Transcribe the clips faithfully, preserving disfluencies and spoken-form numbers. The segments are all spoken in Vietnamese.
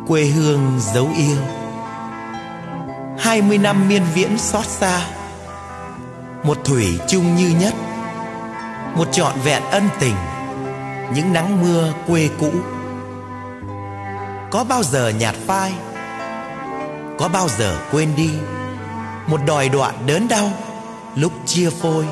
quê hương dấu yêu. Hai mươi năm miên viễn xót xa, một thủy chung như nhất, một trọn vẹn ân tình, những nắng mưa quê cũ. Có bao giờ nhạt phai, có bao giờ quên đi, một đòi đoạn đớn đau lúc chia phôi.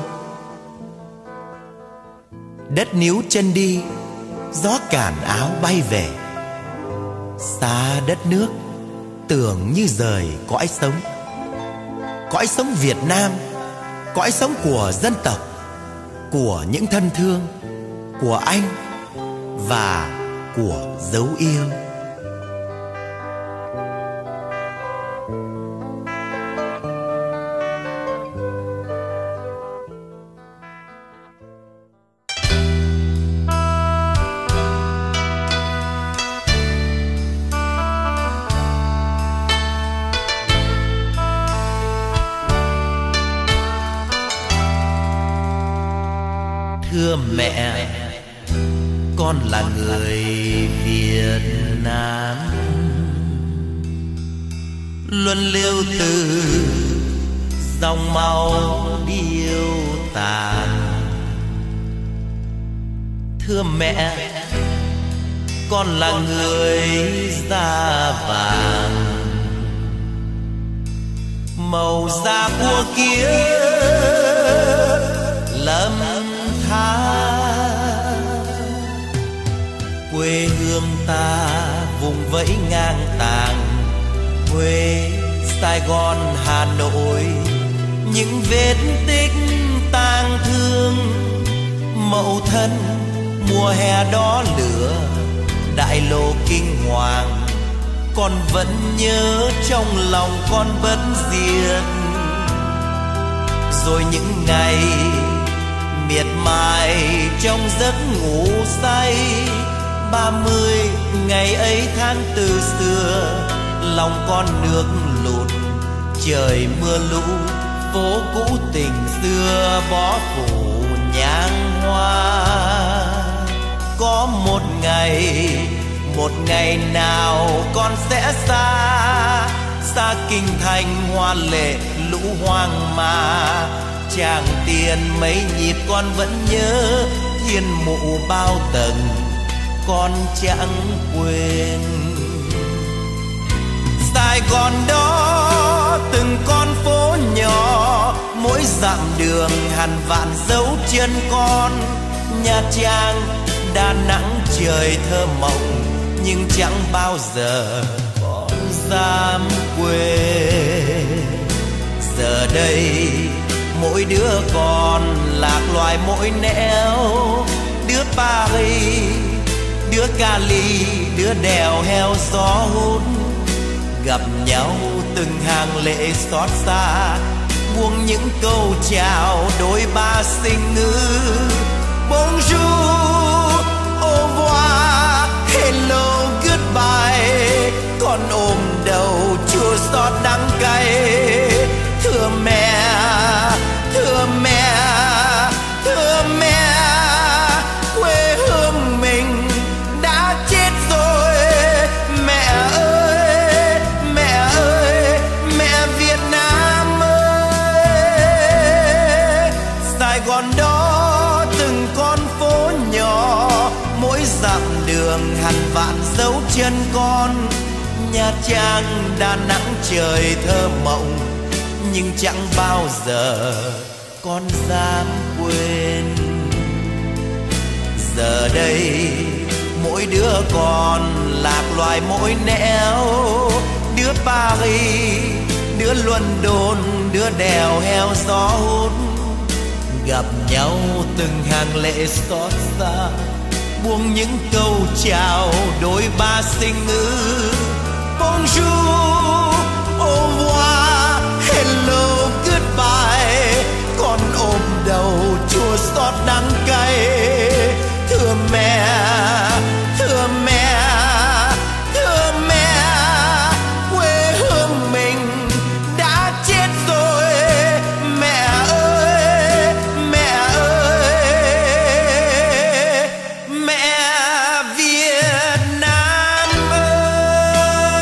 Đất níu chân đi, gió cản áo bay về, xa đất nước tưởng như rời cõi sống. Cõi sống Việt Nam, cõi sống của dân tộc, của những thân thương, của anh và của dấu yêu. Thưa mẹ, con là người Việt Nam, luân lưu từ dòng máu điêu tàn. Thưa mẹ, con là người da vàng, màu da của kia lâm tha. Quê hương ta vùng vẫy ngang tàng, Huế, Sài Gòn, Hà Nội, những vết tích tang thương. Mậu Thân mùa hè đỏ lửa, đại lộ kinh hoàng, con vẫn nhớ trong lòng con bất diệt. Rồi những ngày miệt mài trong giấc ngủ say, ba mươi ngày ấy tháng tư xưa, lòng con nước lụt, trời mưa lũ, phố cũ tình xưa bó phủ nhang hoa. Có một ngày, một ngày nào con sẽ xa, xa kinh thành hoa lệ lũ hoang mà. Tràng tiền mấy nhịp con vẫn nhớ, thiên mụ bao tầng con chẳng quên. Sài Gòn đó từng con phố nhỏ, mỗi dặm đường hằn vạn dấu chân con. Nha Trang, Đà Nẵng trời thơ mộng, nhưng chẳng bao giờ con dám quên. Giờ đây mỗi đứa con lạc loài mỗi nẻo, đứa Paris, đứa Cali, đứa đèo heo gió hút. Gặp nhau từng hàng lệ xót xa, buông những câu chào đôi ba sinh ngữ. Bonjour, au revoir, hello, goodbye. Con ôm đầu chua xót đắng cay. Thưa mẹ, thưa mẹ, thưa mẹ, quê hương mình đã chết rồi. Mẹ ơi, mẹ ơi, mẹ Việt Nam ơi. Sài Gòn đó từng con phố nhỏ, mỗi dặm đường hằn vạn dấu chân con. Nha Trang, Đà Nẵng trời thơ mộng, nhưng chẳng bao giờ con dám quên. Giờ đây mỗi đứa con lạc loài mỗi nẻo, đứa Paris, đứa London, đứa đèo heo gió hút. Gặp nhau từng hàng lệ xót xa, buông những câu chào đôi ba sinh ngữ. Bonjour, au revoir, hello, goodbye. Con ôm đầu chua xót đắng cay. Thưa mẹ, thưa mẹ, thưa mẹ, quê hương mình đã chết rồi. Mẹ ơi, mẹ ơi, mẹ Việt Nam ơi.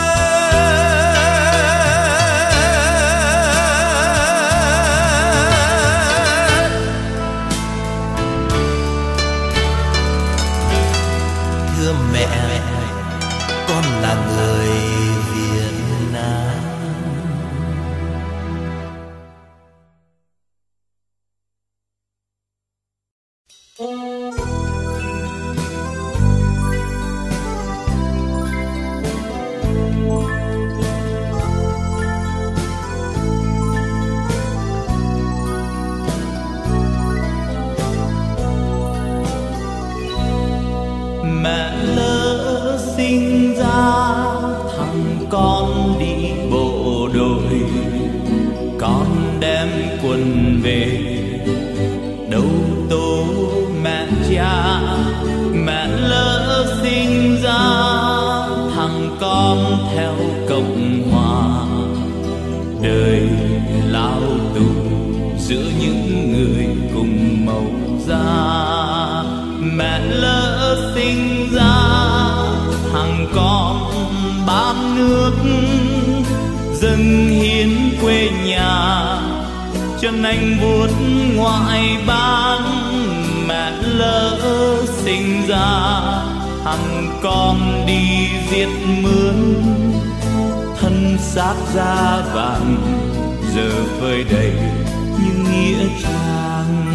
Mẹ lỡ sinh ra thằng con đi bộ đội, con đem quân về đâu tố mẹ cha. Mẹ lỡ sinh ra thằng con theo Cộng hòa, đời lao tù giữa những người cùng màu da. Mẹ lỡ sinh ra thằng con bám nước, dâng hiến quê nhà, chân anh vuốt ngoại bang. Mẹ lỡ sinh ra thằng con đi giết mướn, thân xác da vàng giờ phơi đầy những nghĩa trang.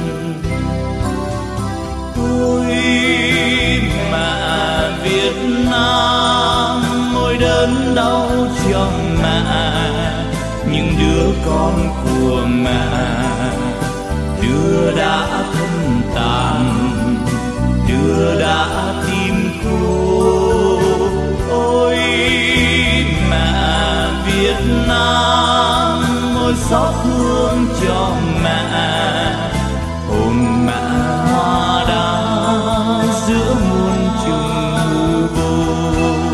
Ôi mẹ Việt Nam, ôi đớn đau cho mẹ, những đứa con của mẹ đứa đã thân tàn, đứa đã tim khô. Ôi mẹ Việt Nam, ôi xót thương cho mẹ, hồn mẹ hoa đá giữa muôn trùng hư vô.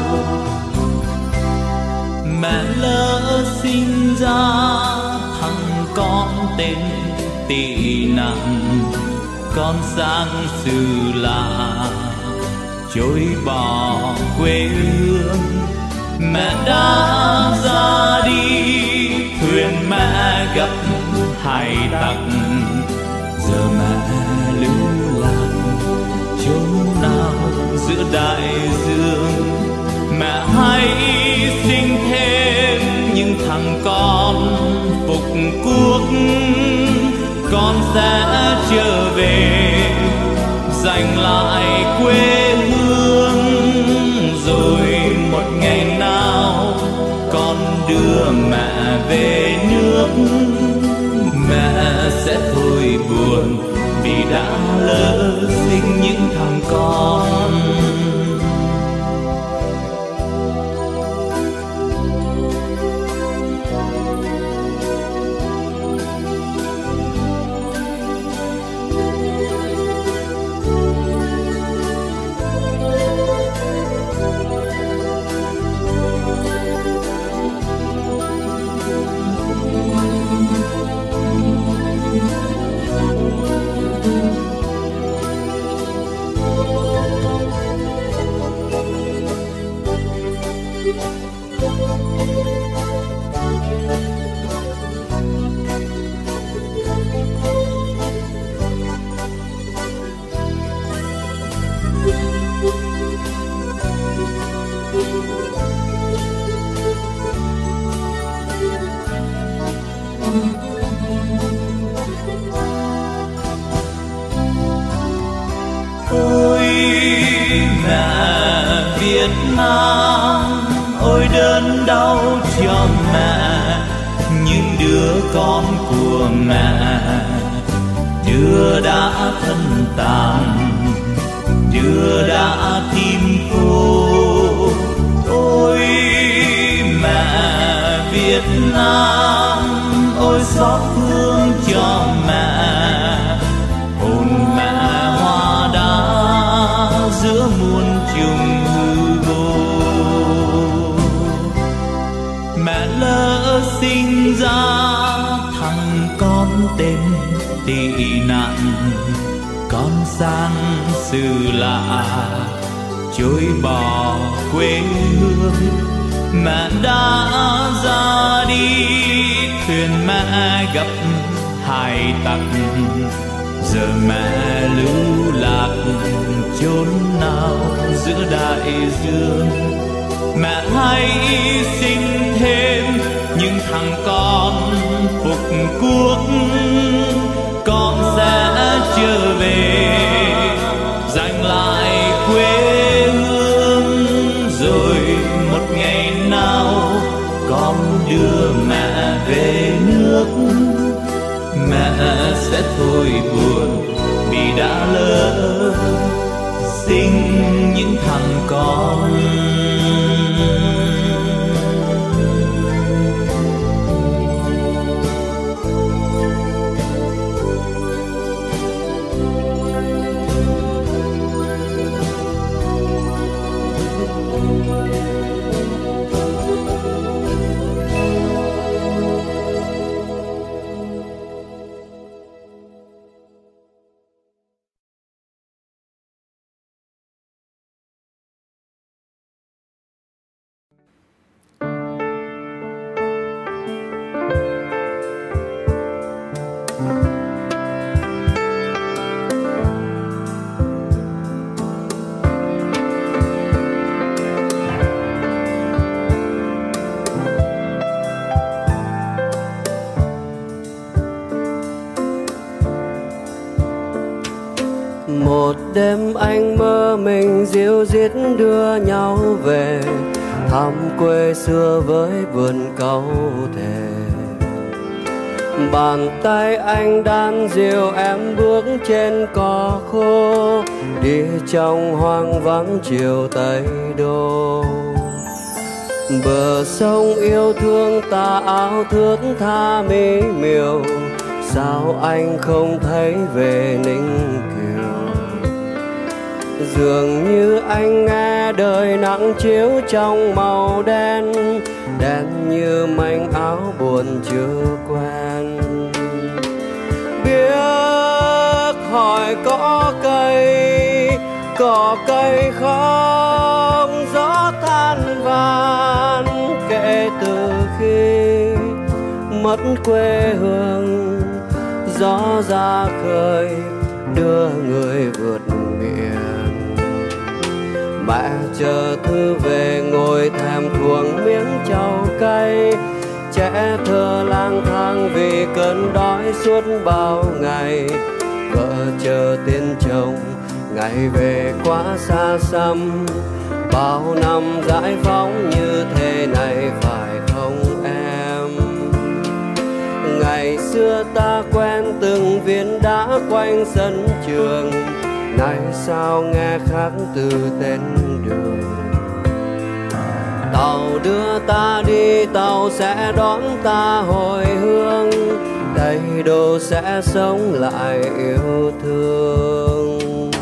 Mẹ lỡ sinh ra thằng con tên tị nạn, con sang xứ lạ trôi bỏ quê hương. Mẹ đã ra đi thuyền mẹ gặp hải tặc, giờ mẹ lưu lạc chốn nào giữa đại dương. Mẹ hãy sinh thêm những thằng con phục quốc, con sẽ trở về giành lại quê hương. Rồi một ngày nào con đưa mẹ về nước, mẹ sẽ thôi buồn vì đã lỡ sinh những thằng con. Ôi mẹ Việt Nam, ôi đớn đau cho mẹ, những đứa con của mẹ đứa đã thân tàn, đứa đã tim khô. Ôi mẹ Việt Nam, ôi xót thương cho mẹ, hồn mẹ hoa đá giữa muôn trùng hư vô. Mẹ lỡ sinh ra thằng con tên tị nạn, con sang xứ lạ trôi bỏ quê hương. Mẹ đã ra đi thuyền mẹ gặp hải tặc, giờ mẹ lưu lạc chốn nào giữa đại dương. Mẹ hãy sinh thêm những thằng con phục quốc, con sẽ trở về thằng con. Một đêm anh mơ mình díu dít đưa nhau về thăm quê xưa với vườn cau thề. Bàn tay anh đan dìu em bước trên cỏ khô, đi trong hoang vắng chiều Tây Đô. Bờ sông yêu thương tà áo thướt tha mỹ miều, sao anh không thấy về Ninh Kiều? Dường như anh nghe đời nắng chiếu trong màu đen, đen như manh áo buồn chưa quen. Biết hỏi có cây, cỏ cây không gió than van. Kể từ khi mất quê hương, gió ra khơi đưa người vượt biển. Mẹ chờ thư về ngồi thèm thuồng miếng trầu cay, trẻ thơ lang thang vì cơn đói suốt bao ngày. Vợ chờ tin chồng ngày về quá xa xăm, bao năm giải phóng như thế này phải không em? Ngày xưa ta quen từng viên đá quanh sân trường, nay sao nghe khác từ tên đường. Tàu đưa ta đi, tàu sẽ đón ta hồi hương, đây đồ sẽ sống lại yêu thương.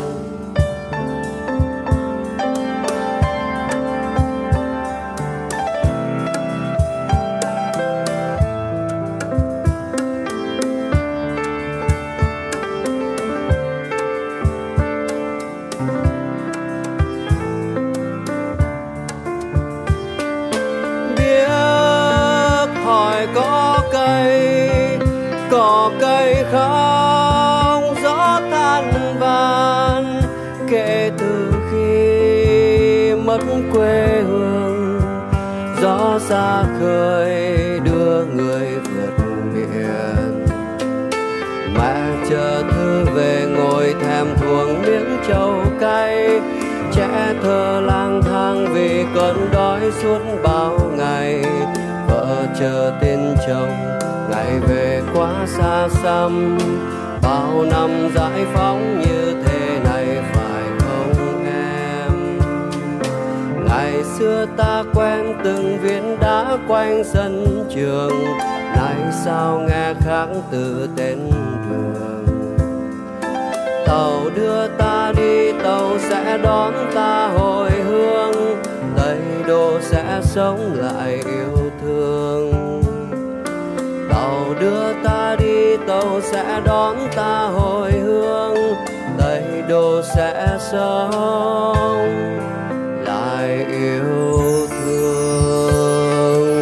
Cỏ cây không gió than van. Kể từ khi mất quê hương, gió xa khơi đưa người vượt biển. Mẹ chờ thư về ngồi thèm thuồng miếng trầu cay, trẻ thơ lang thang vì cơn đói suốt bao ngày. Vợ chờ tin chồng ngày về quá xa xăm, bao năm giải phóng như thế này phải không em? Ngày xưa ta quen từng viên đá quanh sân trường, nay sao nghe khác từ tên đường. Tàu đưa ta đi, tàu sẽ đón ta hồi hương, Tây Đô sẽ sống lại yêu thương. Tàu đưa ta đi, tàu sẽ đón ta hồi hương, Tây Đô sẽ sống lại yêu thương.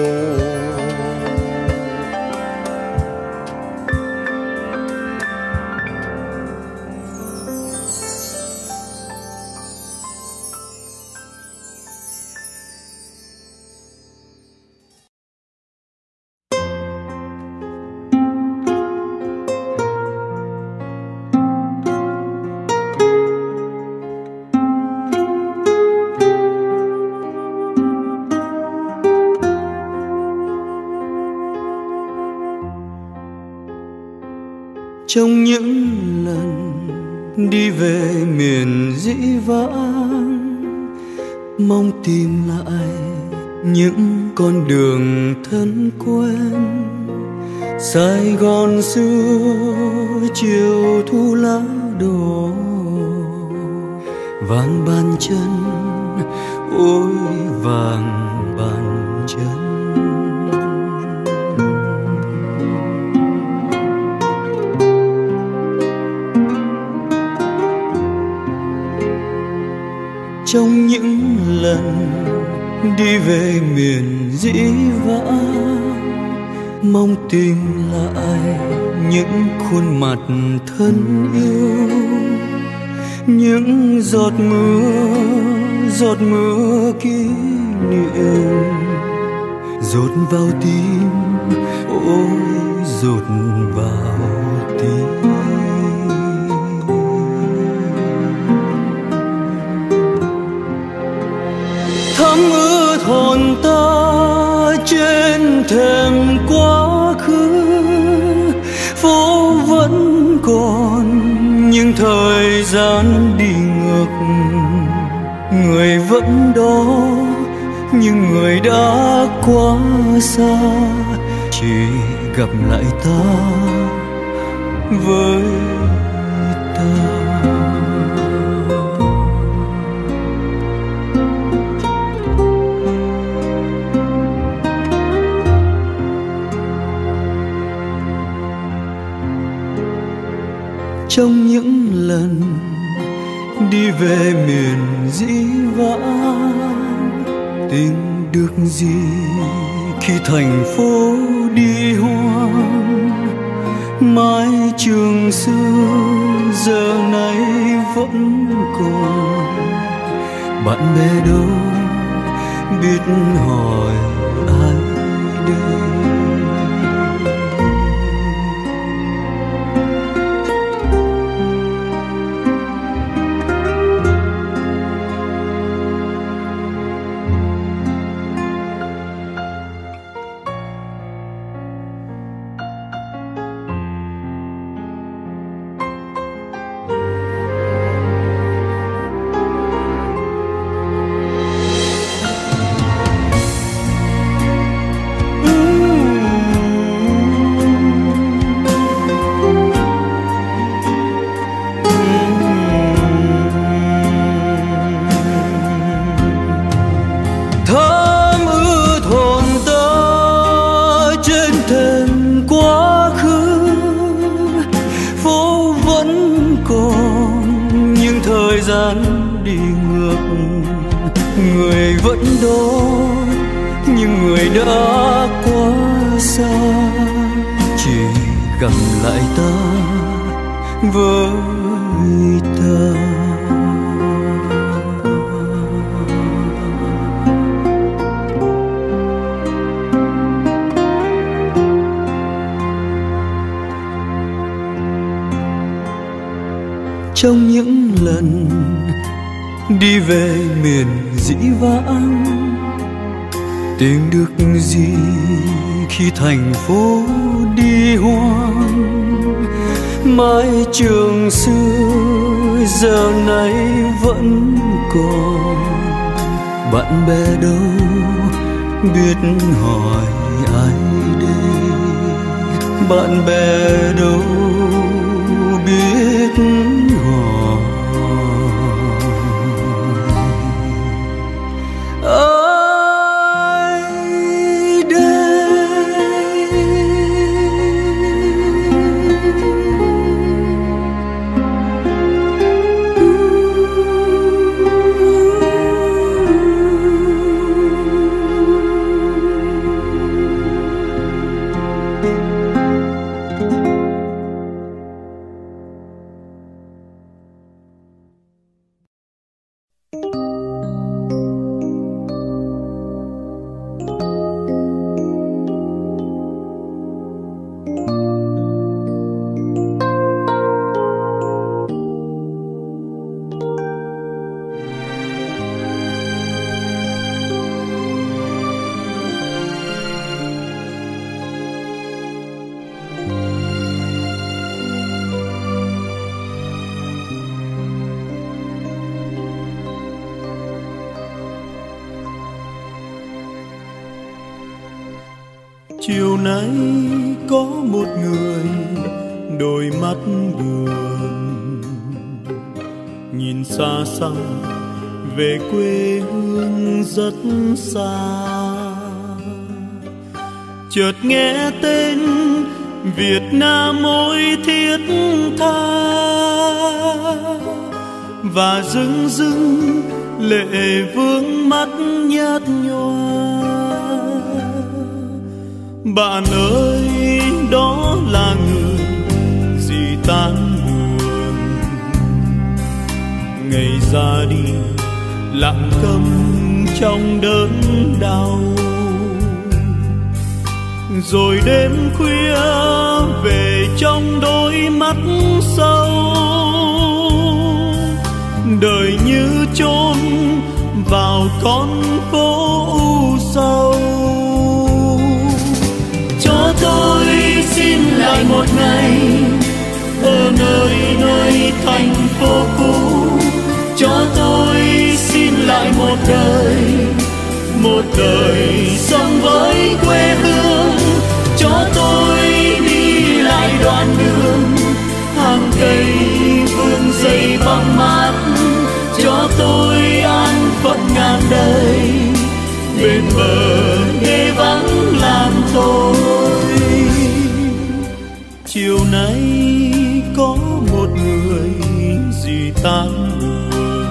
Trong những lần đi về miền dĩ vãng, mong tìm lại những con đường thân quen. Sài Gòn xưa chiều thu lá đổ, vàng bàn chân, ôi vàng bàn chân. Trong những lần đi về miền dĩ vãng, mong tìm lại những khuôn mặt thân yêu, những giọt mưa, giọt mưa kỷ niệm dột vào tim, ôi dột vào tim. Thấm ướt hồn ta trên thềm quá khứ, phố vẫn còn nhưng thời gian đi ngược. Người vẫn đó nhưng người đã quá xa, chỉ gặp lại ta với ta. Trong những lần đi về miền dĩ vãng, tìm được gì khi thành phố đi hoang. Mái trường xưa giờ này vẫn còn, bạn bè đâu biết hỏi ai đây. Người vẫn đó nhưng người đã quá xa, chỉ gặp lại ta với ta. Trong những lần đi về miền dĩ vãng, tìm được gì khi thành phố đi hoang. Mái trường xưa giờ này vẫn còn, bạn bè đâu biết hỏi ai đây. Bạn bè đâu biết hỏi ai đây. Chiều nay có một người đôi mắt buồn, nhìn xa xăm về quê hương rất xa. Chợt nghe tên Việt Nam ôi thiết tha, và rưng rưng lệ vương mắt nhạt nhòa. Bạn ơi, đó là người gì tan buồn, ngày ra đi lặng câm trong đớn đau. Rồi đêm khuya về trong đôi mắt sâu, đời như chôn vào con phố u sầu. Cho tôi xin lại một ngày ở nơi nơi thành phố cũ. Cho tôi xin lại một đời, một đời sống với quê hương. Cho tôi đi lại đoạn đường hàng cây vườn dây băng mát. Cho tôi an phận ngàn đời bên bờ nghe vắng làm tôi. Chiều nay có một người gì tan buồn,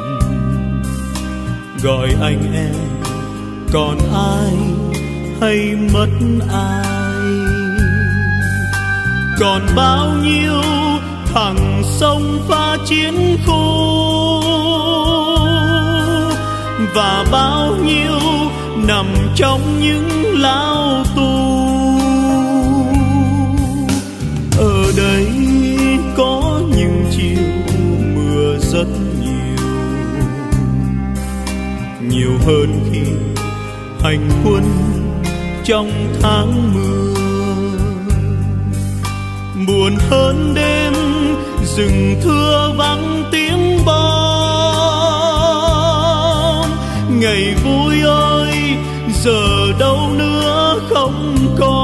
gọi anh em còn ai hay mất ai. Còn bao nhiêu thằng sông pha chiến khu, và bao nhiêu nằm trong những lao tù. Ở đây có những chiều mưa rất nhiều, nhiều hơn khi hành quân trong tháng mưa. Buồn hơn đêm rừng thưa vắng tiếng bom. Ngày vui ơi, giờ đâu nữa không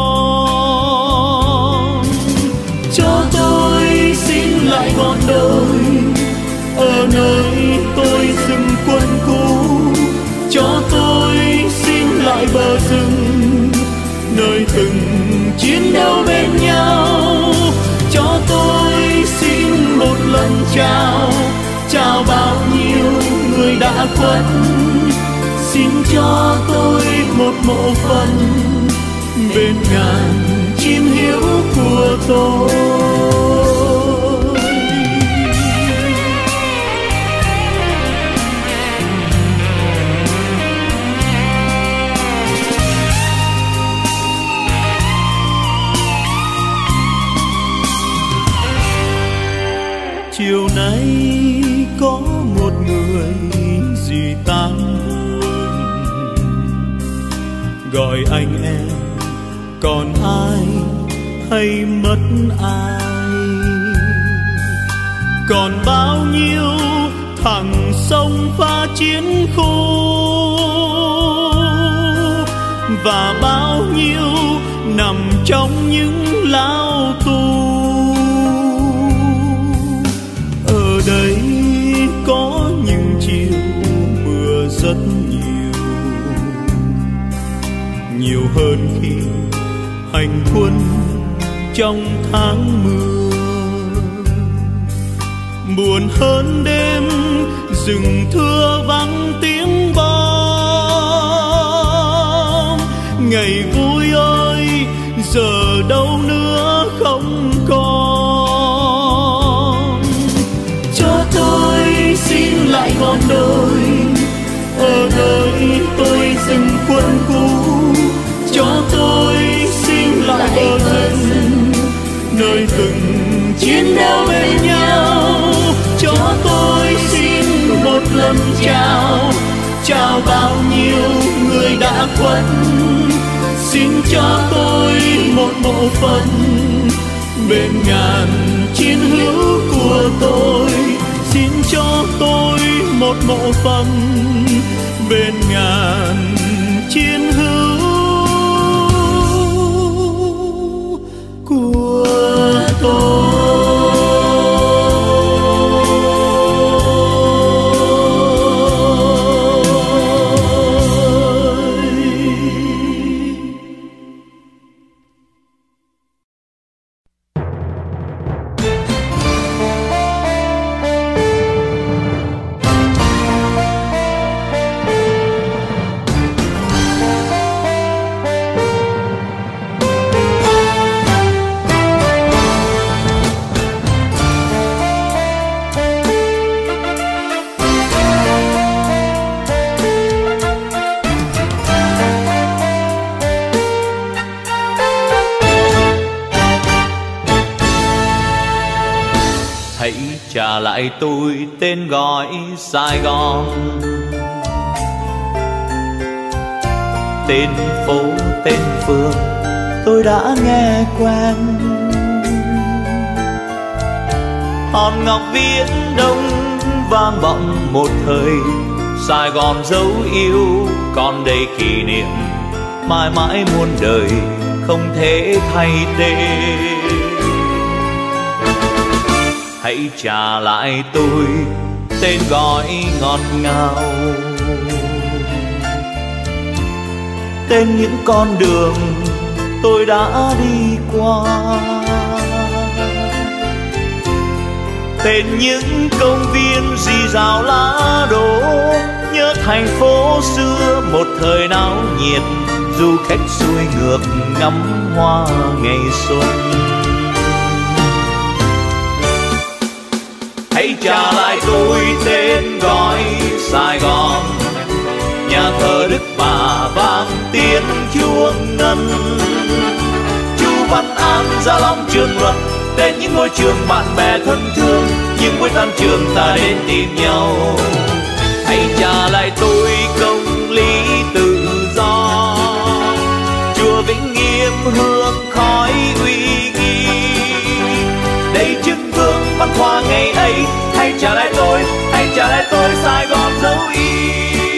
còn. Cho tôi xin lại ngọn đồi ở nơi tôi dừng quân cũ. Cho tôi xin lại bờ rừng nơi từng chiến đấu bên nhau. Cho tôi xin một lần chào, chào bao nhiêu người đã khuất. Xin cho tôi một mộ phần bên ngàn chim hiếu của tôi. Chiều nay có một người gì tan buồn, gọi anh em còn ai hay mất ai. Còn bao nhiêu thằng sông pha chiến khu, và bao nhiêu nằm trong những lao tù. Ở đây có những chiều mưa rất nhiều, nhiều hơn khi hành quân trong tháng mưa. Buồn hơn đêm rừng thưa vắng tiếng bom. Ngày vui ơi, giờ đâu nữa không còn. Cho tôi xin lại ngọn đồi ở nơi tôi dừng quân cũ. Cho tôi xin lại bờ rừng nơi từng chiến đấu bên nhau. Cho tôi xin một lần chào, chào bao nhiêu người đã khuất. Xin cho tôi một mộ phần bên ngàn chiến hữu của tôi. Xin cho tôi một mộ phần bên ngàn chiến hữu trả lại tôi tên gọi Sài Gòn. Tên phố, tên phường tôi đã nghe quen. Hòn ngọc viễn đông vang vọng một thời, Sài Gòn dấu yêu còn đầy kỷ niệm, mãi mãi muôn đời không thể thay tên. Hãy trả lại tôi tên gọi ngọt ngào, tên những con đường tôi đã đi qua, tên những công viên rì rào lá đổ, nhớ thành phố xưa một thời náo nhiệt, du khách xuôi ngược ngắm hoa ngày xuân. Hãy trả lại tôi tên gọi Sài Gòn, nhà thờ Đức Bà vang tiếng chuông ngân, Chu Văn An, Gia Long, Trường Luật, tên những ngôi trường bạn bè thân thương, những buổi tan trường ta đến tìm nhau. Hãy trả lại tôi công lý tự do, chùa Vĩnh Nghiêm hương khói uy nghi, đây chứng vương văn hóa ngày ấy. Hãy trả lại tôi, hãy trả lại tôi Sài Gòn dấu yêu.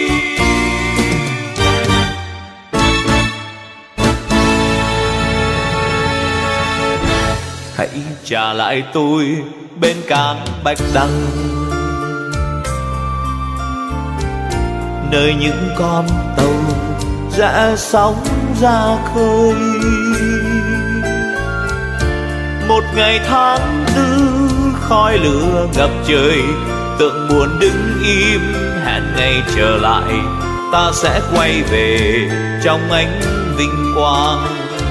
Hãy trả lại tôi bên cảng Bạch Đằng, nơi những con tàu rẽ sóng ra khơi. Một ngày tháng tư khói lửa ngập trời, tượng buồn đứng im hẹn ngày trở lại, ta sẽ quay về trong ánh vinh quang.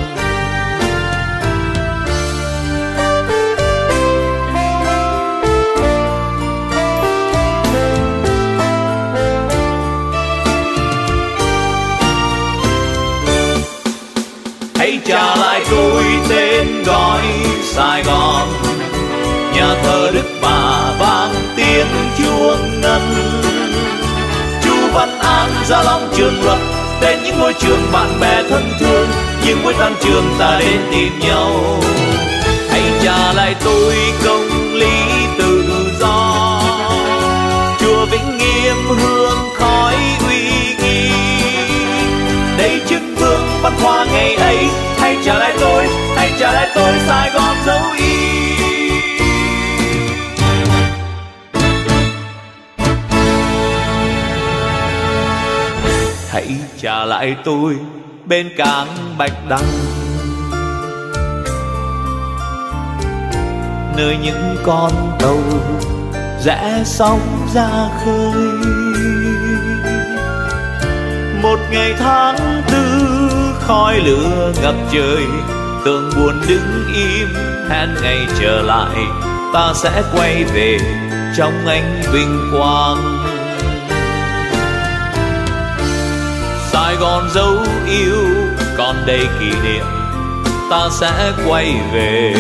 Hãy trả lại tôi tên gọi Sài Gòn, nhà thờ Đức Bà vang tiếng chuông ngân, Chu Văn An, Gia Long, Trường Luật, tên những ngôi trường bạn bè thân thương, những buổi tan trường ta đến tìm nhau. Hãy trả lại tôi công lý tự do, chùa Vĩnh Nghiêm hương khói uy nghi, đây chứng vương văn hóa ngày ấy. Hãy trả lại tôi, hãy trả lại tôi Sài Gòn dấu yêu. Hãy trả lại tôi bên cảng Bạch Đằng, nơi những con tàu rẽ sóng ra khơi. Một ngày tháng tư khói lửa ngập trời, tượng buồn đứng im hẹn ngày trở lại, ta sẽ quay về trong ánh vinh quang. Sài Gòn dấu yêu còn đầy kỷ niệm, ta sẽ quay về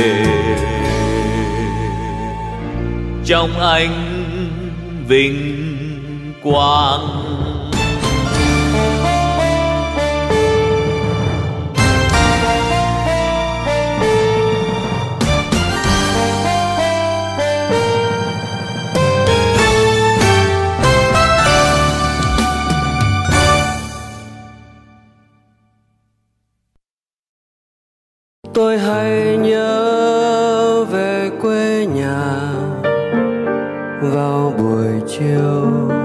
trong ánh vinh quang. Tôi hay nhớ về quê nhà vào buổi chiều,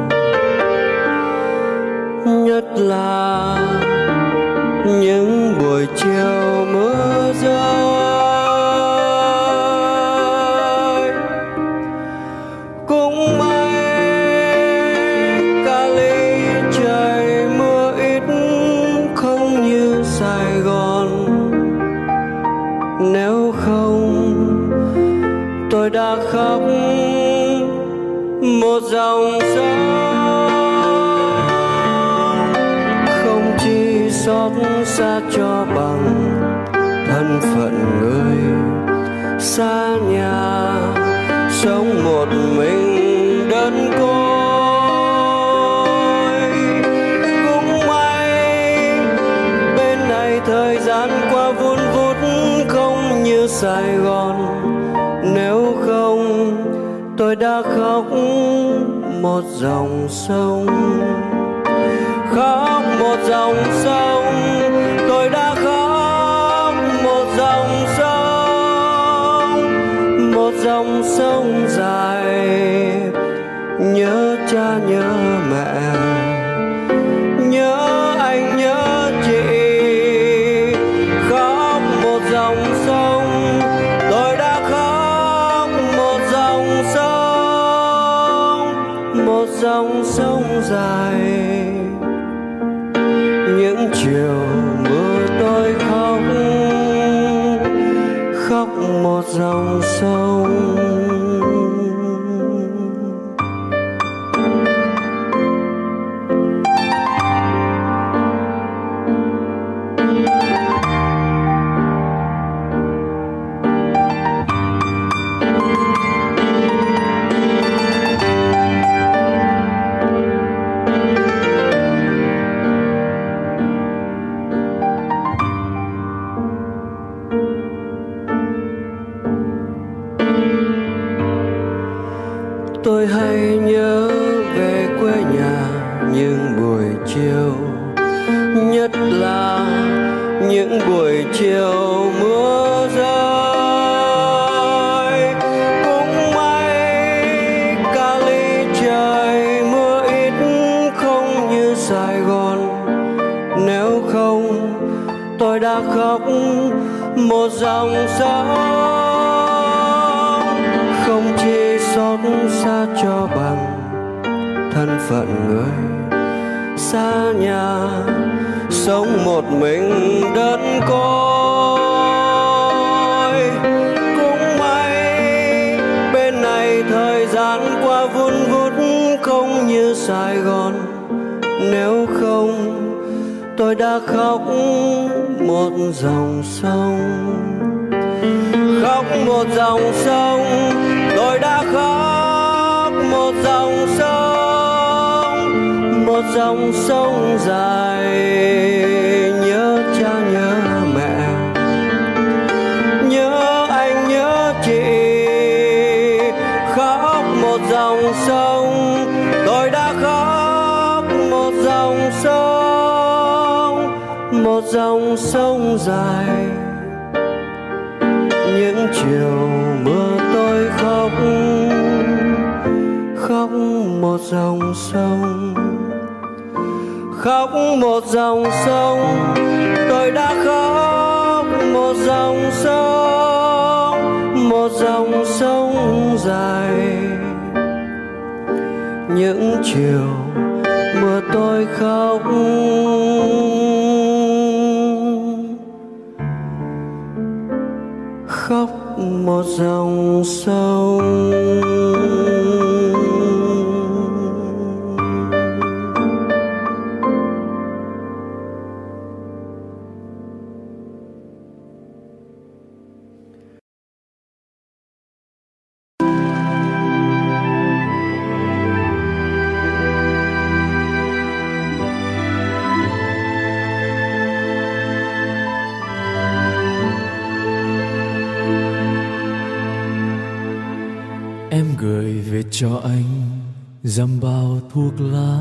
nhất là những buổi chiều mưa rơi. Cũng may Cali trời mưa ít không như Sài Gòn, nếu không tôi đã khóc một dòng sông, không chi xót xa cho bằng thân phận người xa nhà. sống một mình đơn côi. Cũng may bên này thời gian qua vun vút không như Sài Gòn, nếu không tôi đã khóc một dòng sông. Khóc một dòng sông, tôi đã khóc một dòng sông. Một dòng sông dài, nhớ cha nhớ mẹ, nhớ anh nhớ chị. Khóc một dòng sông, tôi đã khóc một dòng sông. Một dòng sông dài, những chiều mưa tôi khóc, khóc một dòng sông. Tôi hay nhớ về quê nhà những buổi chiều, nhất là những buổi chiều mưa rơi. Cũng may ca ly trời mưa ít không như Sài Gòn, nếu không tôi đã khóc một dòng sông. Không chỉ xót xa cho bằng thân phận người xa nhà, sống một mình đơn côi. Cũng may bên này thời gian qua vun vút không như Sài Gòn, nếu không tôi đã khóc một dòng sông. Khóc một dòng sông, tôi đã khóc một dòng sông. Một dòng sông dài, nhớ cha nhớ mẹ, nhớ anh nhớ chị. Khóc một dòng sông, tôi đã khóc một dòng sông. Một dòng sông dài, những chiều mưa tôi khóc, khóc một dòng sông. Khóc một dòng sông, tôi đã khóc một dòng sông. Một dòng sông dài, những chiều mưa tôi khóc, khóc một dòng sông. Em gửi về cho anh dăm bao thuốc lá,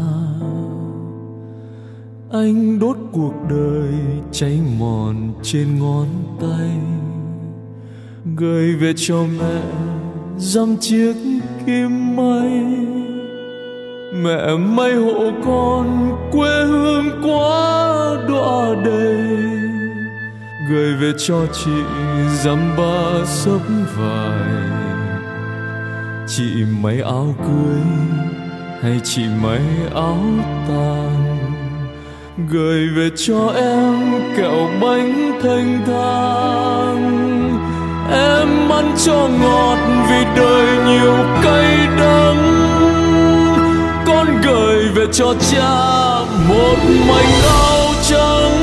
anh đốt cuộc đời cháy mòn trên ngón tay. Gửi về cho mẹ dăm chiếc kim may, mẹ may hộ con quê hương quá đọa đầy. Gửi về cho chị dăm ba xấp vải, chị may áo cưới hay chị may áo tang. Gửi về cho em kẹo bánh thanh thang, em ăn cho ngọt vì đời nhiều cay đắng. Con gửi về cho cha một mảnh áo trắng,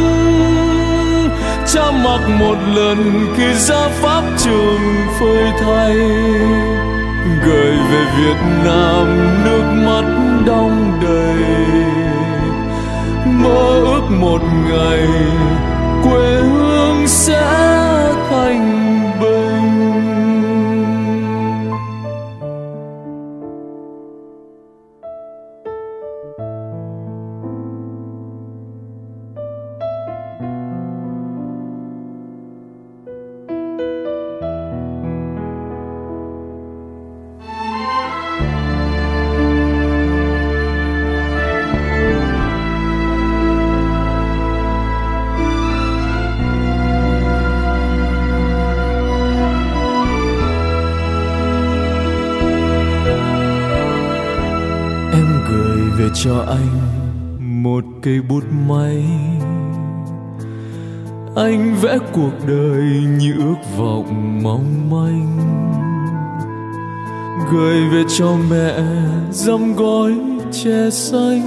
cha mặc một lần khi ra pháp trường phơi thay. gửi về Việt Nam nước mắt đong đầy, mơ ước một ngày quê hương sẽ thành bình. Cho anh một cây bút máy, anh vẽ cuộc đời như ước vọng mong manh, gửi về cho mẹ dăm gói chè xanh.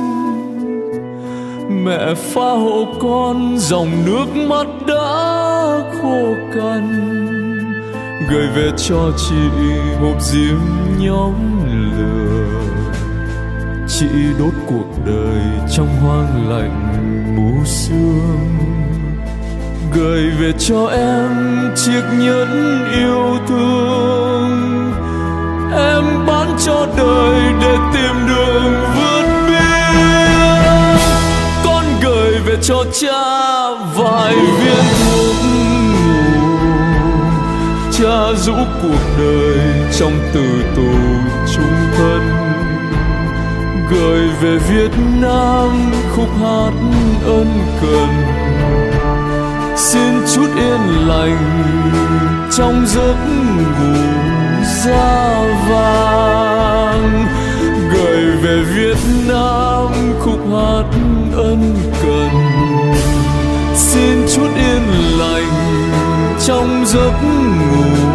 Mẹ pha hộ con dòng nước mắt đã khô cằn, gửi về cho chị hộp diêm nhóm lửa. Chị đốt cuộc đời trong hoang lạnh mù sương, gửi về cho em chiếc nhẫn yêu thương. Em bán cho đời để tìm đường vượt biên. Con gửi về cho cha vài viên thuốc ngủ, cha rũ cuộc đời trong từ tù chung thân. Gửi về Việt Nam khúc hát ân cần, xin chút yên lành trong giấc ngủ da vàng. Gửi về Việt Nam khúc hát ân cần, xin chút yên lành trong giấc ngủ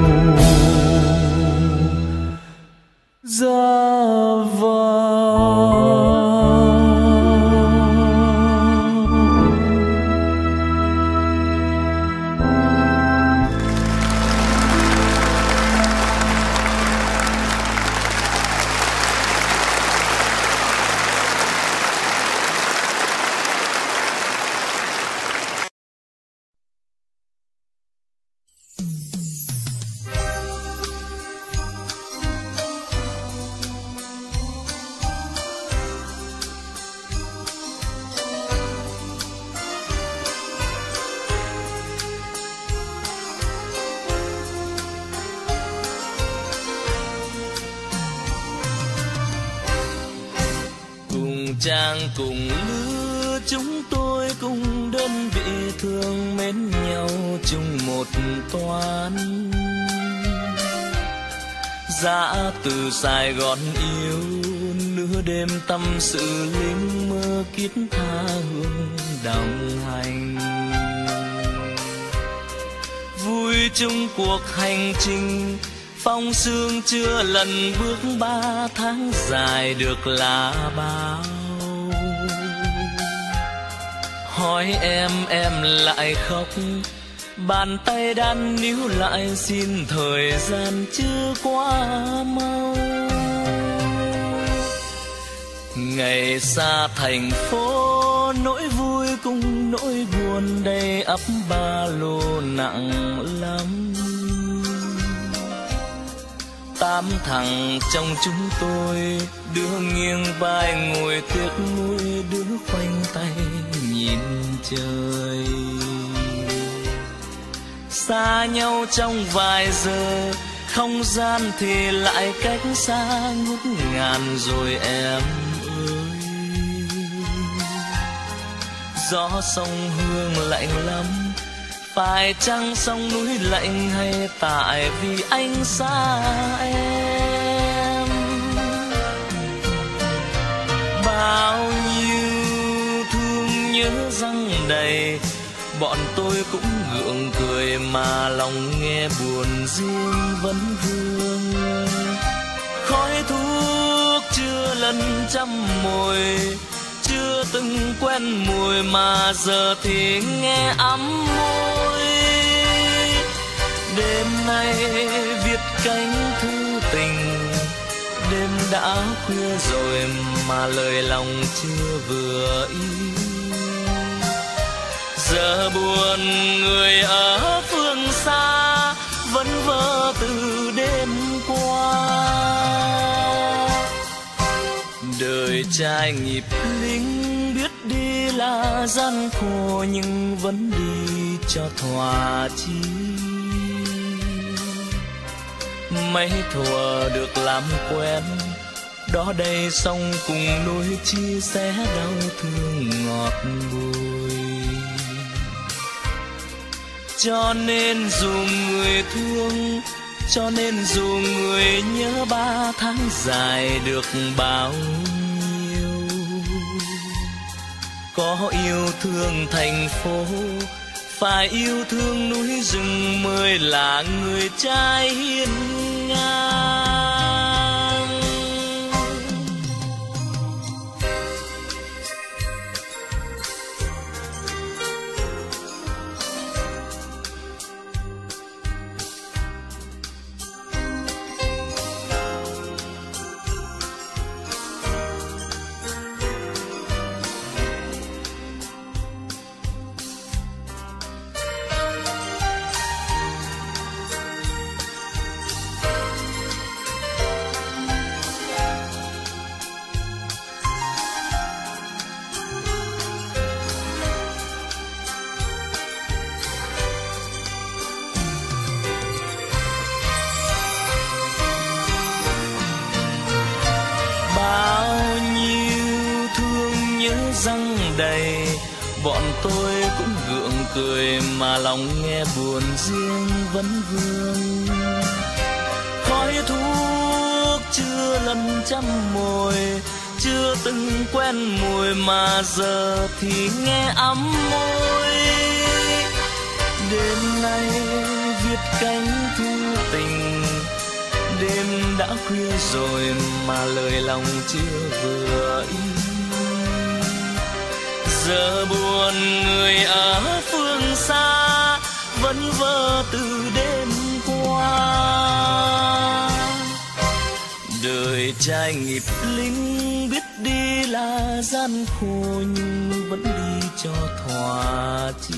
da vàng. Trang cùng lứa chúng tôi cùng đơn vị thương mến nhau chung một toán. Dã từ Sài Gòn yêu nửa đêm tâm sự lính mơ kiết tha hương đồng hành. Vui chung cuộc hành trình phong sương chưa lần bước ba tháng dài được lá bao. Hỏi em em lại khóc, bàn tay đan níu lại xin thời gian chưa qua mau. Ngày xa thành phố nỗi vui cùng nỗi buồn đầy ắp ba lô nặng lắm. Tám thằng trong chúng tôi đứa nghiêng vai ngồi tiếc nuối, đứa khoanh tay nhìn trời. Xa nhau trong vài giờ, không gian thì lại cách xa ngút ngàn rồi em ơi. Gió sông Hương lạnh lắm, phải chăng sông núi lạnh hay tại vì anh xa em. Bao nhiêu thương nhớ răng đầy, bọn tôi cũng gượng cười mà lòng nghe buồn riêng vẫn vương. Khói thuốc chưa lần trăm mồi, chưa từng quen mùi mà giờ thì nghe ấm môi. Đêm nay viết cánh thư tình Đêm đã khuya rồi mà lời lòng chưa vừa ý. Giờ buồn người ở phương xa vẫn vơ từ đêm qua. Đời trai nhịp lính biết đi là gian khổ nhưng vẫn đi cho thỏa chí. Mấy thuở được làm quen, đó đây xong cùng nỗi chia sẻ đau thương ngọt bùi. Cho nên dù người thương, cho nên dù người nhớ ba tháng dài được bao nhiêu. Có yêu thương thành phố, phải yêu thương núi rừng mới là người trai hiên ngang. Đầy bọn tôi cũng gượng cười mà lòng nghe buồn riêng vẫn vương. Khói thuốc chưa lần trăm mồi, chưa từng quen mùi mà giờ thì nghe ấm môi. Đêm nay viết cánh thư tình, đêm đã khuya rồi mà lời lòng chưa vừa ý. Giờ buồn người ở phương xa vẫn vơ từ đêm qua. Đời trai nghiệp lính biết đi là gian khổ nhưng vẫn đi cho thỏa chí.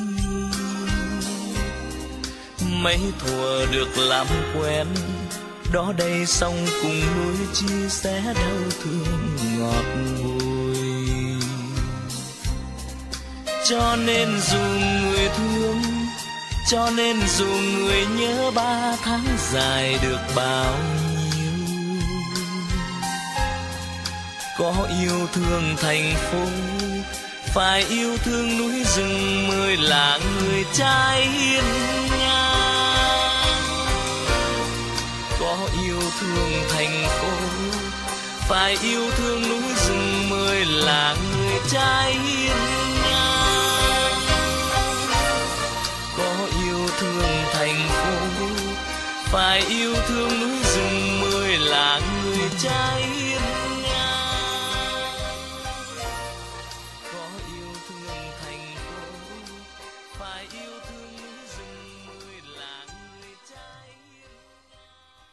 Mấy thuở được làm quen, đó đây xong cùng nỗi chia sẻ đau thương ngọt bùi. Cho nên dù người thương, cho nên dù người nhớ ba tháng dài được bao nhiêu. Có yêu thương thành phố, phải yêu thương núi rừng mới là người trai hiên ngang. Có yêu thương thành phố, phải yêu thương núi rừng mới là người trai hiên ngang. Thương thành phố, phải yêu thương núi rừng mới là người trai hiên ngang. Có yêu thương thành phố, phải yêu thương núi rừng mới là người trai hiên ngang.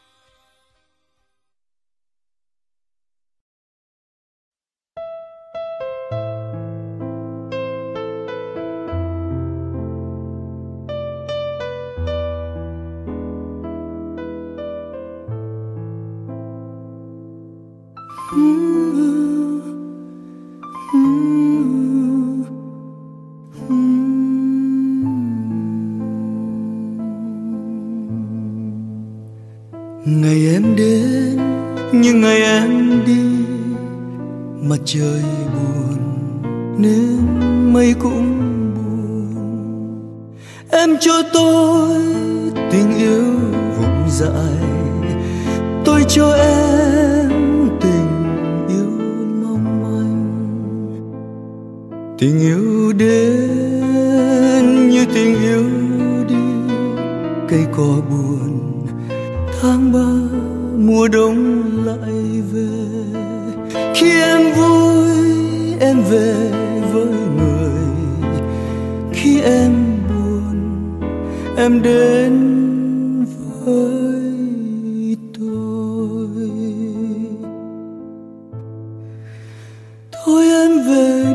Ngày em đến nhưng ngày em đi, mặt trời buồn nên mây cũng buồn. Em cho tôi tình yêu vùng dại, tôi cho em tình yêu mong manh. Tình yêu đến như tình yêu đi, cây cỏ buồn tháng ba mùa đông lại về. Khi em vui em về với người, khi em buồn em đến với tôi.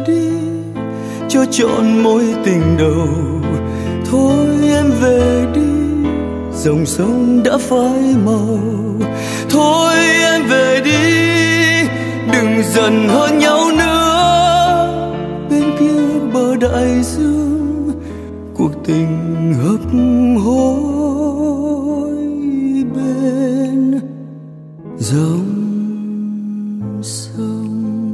đi cho trọn mối tình đầu. Thôi em về đi, dòng sông đã phai màu. Thôi em về đi, đừng giận hơn nhau nữa. Bên kia bờ đại dương, cuộc tình hấp hối bên dòng sông.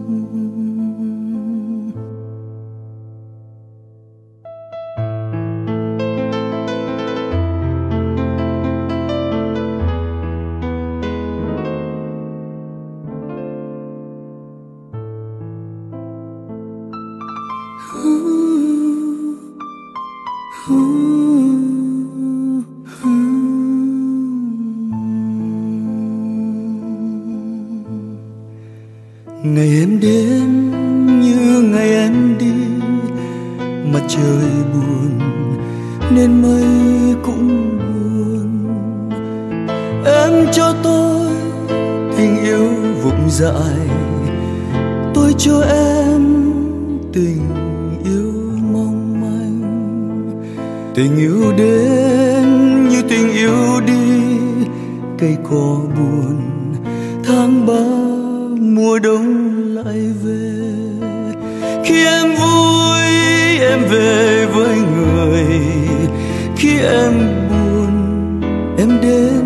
Ngày em đến như ngày em đi, mặt trời buồn nên mây cũng buồn. Em cho tôi tình yêu vụng dại, tôi cho em tình yêu mong manh. Tình yêu đến như tình yêu đi, cây cỏ buồn tháng ba mùa đông lại về. Khi em vui em về với người, khi em buồn em đến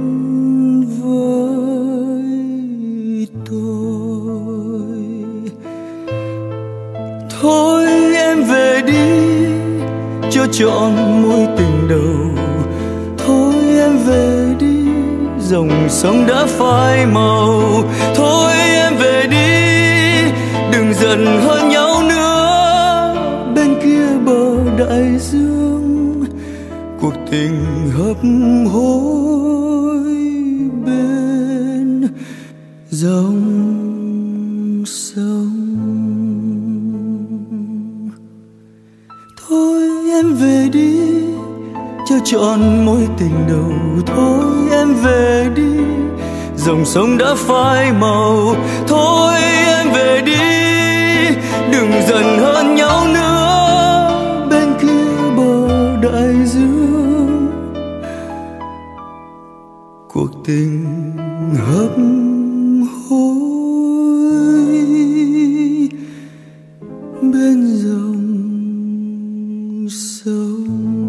với tôi. Thôi em về đi cho trọn mối tình đầu. Thôi em về đi, dòng sông đã phai màu. Thôi em về đi, đừng giận hơn nhau nữa. Bên kia bờ đại dương, cuộc tình hấp hối bên dòng sông. Thôi em về đi cho trọn mối tình đầu. Thôi em về đi, dòng sông đã phai màu. Thôi em về đi, đừng giận hơn nhau nữa. Bên kia bờ đại dương, cuộc tình hấp hối bên dòng sông.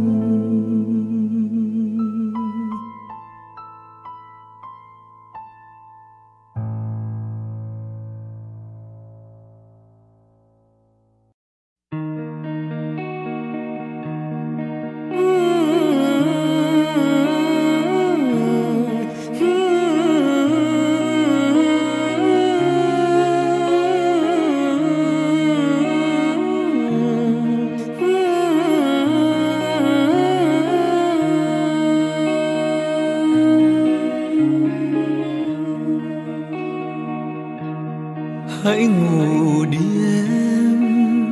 Hãy ngủ đi em,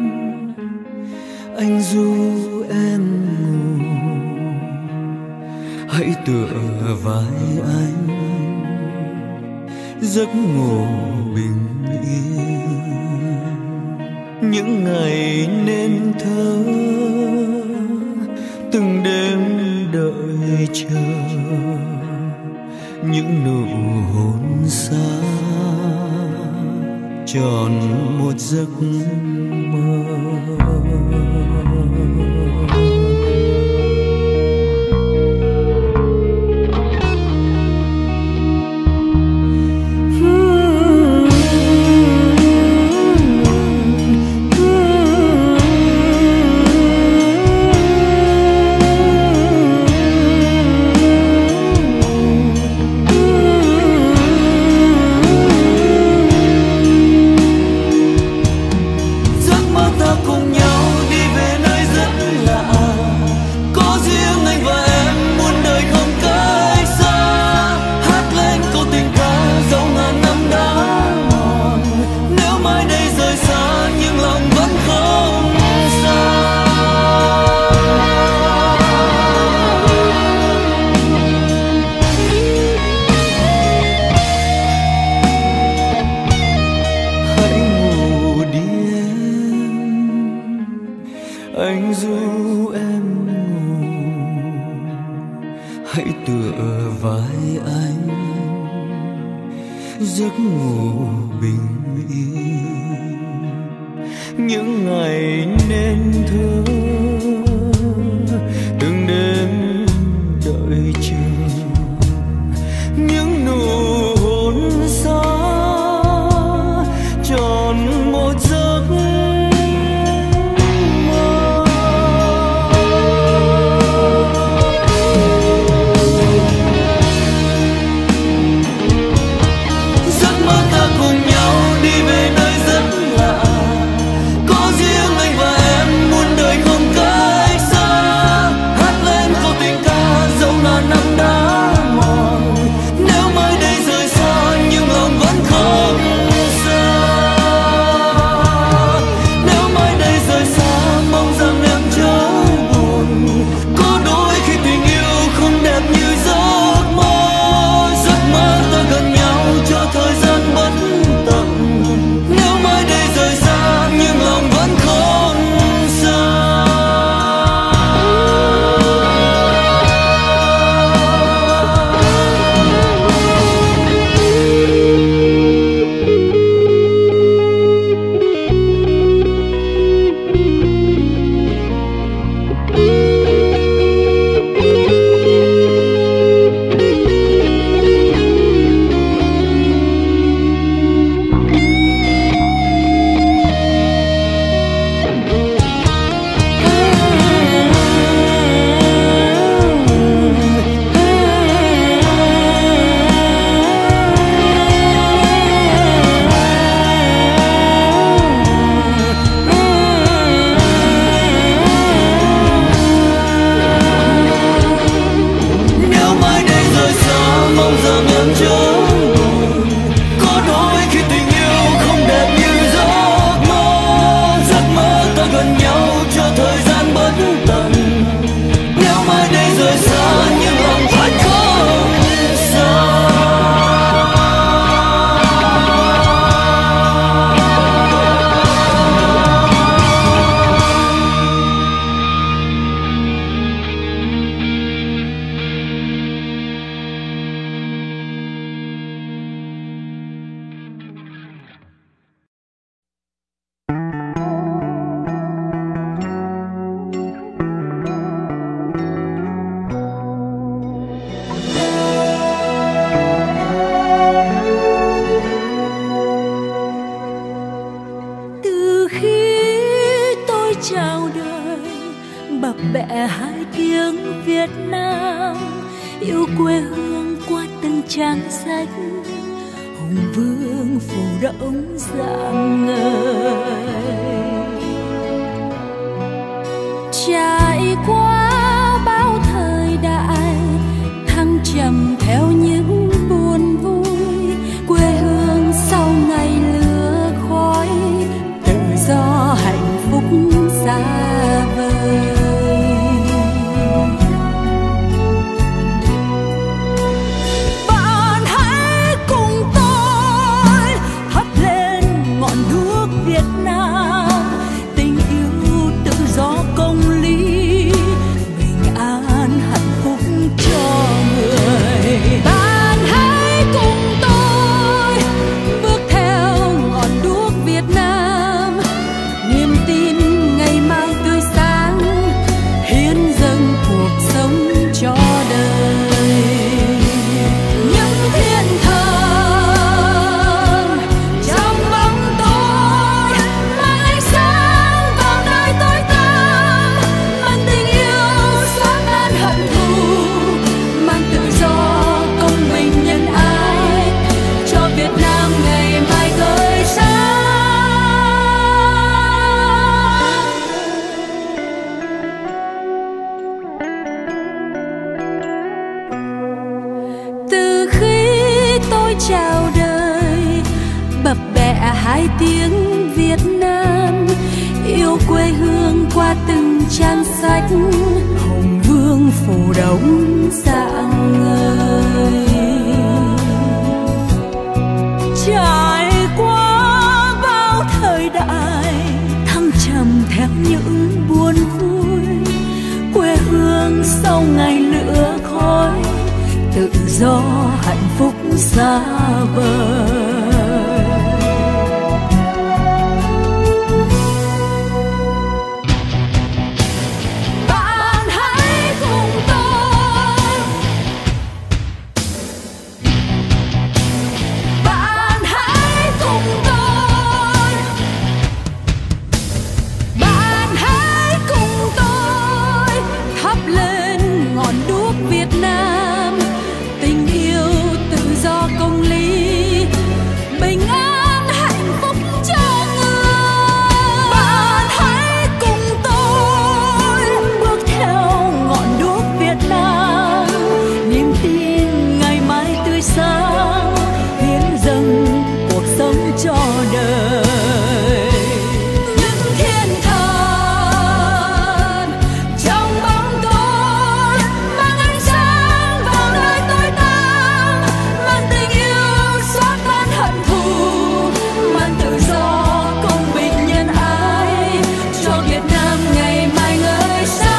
anh ru em ngủ. Hãy tựa vai anh, giấc ngủ bình yên. Những ngày nên thơ, từng đêm đợi chờ. Những nụ hôn xa tròn một giấc mơ. Cùng nhau đi về nơi bình yên. Những ngày nên thơ từng đêm đợi chờ, những nụ hôn xa tròn một giấc mơ. Giấc mơ ta cùng nhau đi về nơi rất lạ, có riêng anh và em muôn đời không cách xa. Hát lên câu tình ca dẫu ngàn năm đã mòn, nếu mai đây rời xa nhưng lòng vẫn không xa. Nếu mai đây rời xa mong rằng em chớ buồn, có đôi khi tình yêu không đẹp như giấc mơ. Giấc mơ ta gần nhau cho thời gian bất tận, nếu mai đây rời xa nhưng lòng vẫn không xa. Nếu mai đây rời xa mong rằng em chớ buồn, có đôi khi tình yêu không đẹp như giấc mơ. Giấc mơ ta gần nhau cho thời gian bất tận, nếu mai đây rời xa nhưng lòng vẫn không xa. Từ khi tôi chào đời, bập bẹ hai tiếng Việt Nam, yêu quê hương qua từng trang sách, hùng vương phủ động dạng ngời. Trải qua bao thời đại, thăng trầm theo những buồn vui, quê hương sau ngày lửa khói, tự do hạnh phúc xa vời. Bạn hãy cùng tôi thắp lên ngọn đuốc Việt Nam, tình yêu tự do công lý, bình an hạnh phúc cho người. Bạn hãy cùng tôi bước theo ngọn đuốc Việt Nam, niềm tin ngày mai tươi sáng, hiến dâng cuộc sống cho đời. Những thiên thần trong bóng tối mang ánh sáng vào nơi tối tăm, mang tình yêu xóa tan hận thù, mang tự do công bình nhân ái cho Việt Nam ngày mai tươi sáng. Từ khi tôi chào đời, bập bẹ hai tiếng Việt Nam, yêu quê hương qua từng trang sách, hùng vương phủ động dạng ngời. Trải qua bao thời đại, thăng trầm theo những buồn vui, quê hương sau ngày lửa khói, tự do hạnh phúc xa vời. cho đời. Những thiên thần trong bóng tối mang ánh sáng vào nơi tối tăm, mang tình yêu xóa tan hận thù, mang tự do công bình nhân ái cho Việt Nam ngày mai ngời sáng.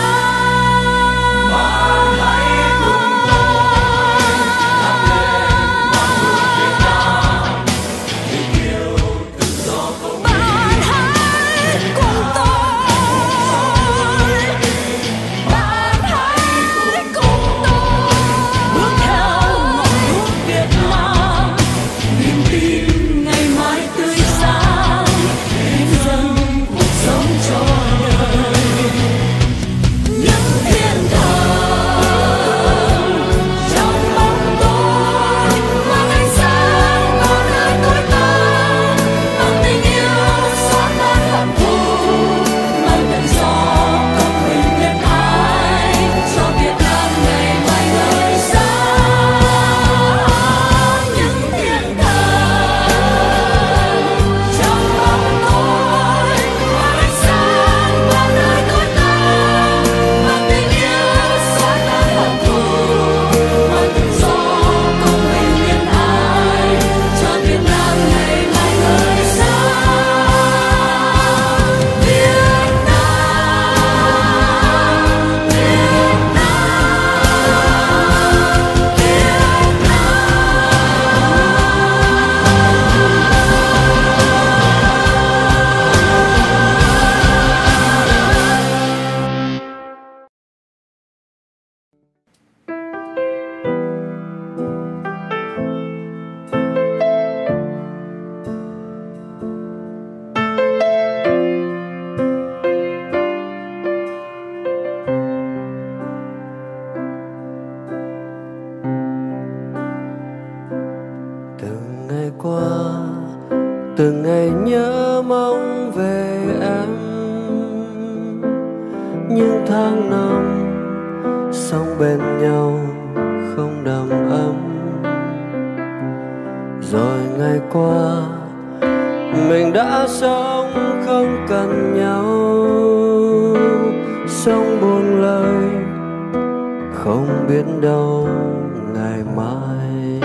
từng ngày nhớ mong về em, những tháng năm sống bên nhau không đầm ấm. Rồi ngày qua mình đã sống không cần nhau, sống buông lời không biết đâu ngày mai.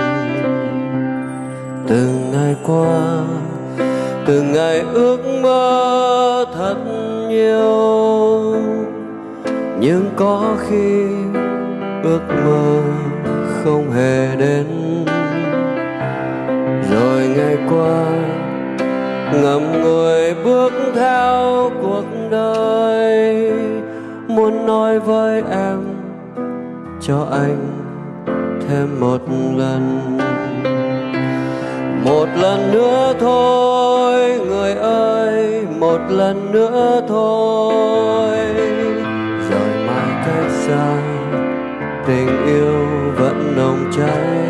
Từng ngày qua, từng ngày ước mơ thật nhiều, nhưng có khi ước mơ không hề đến. Rồi ngày qua ngậm ngùi bước theo cuộc đời, muốn nói với em cho anh thêm một lần. Một lần nữa thôi người ơi, một lần nữa thôi, rồi mai cách xa tình yêu vẫn nồng cháy.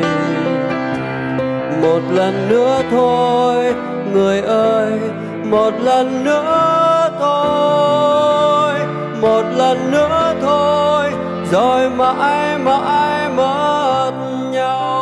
Một lần nữa thôi người ơi, một lần nữa thôi, một lần nữa thôi, rồi mãi mãi mất nhau.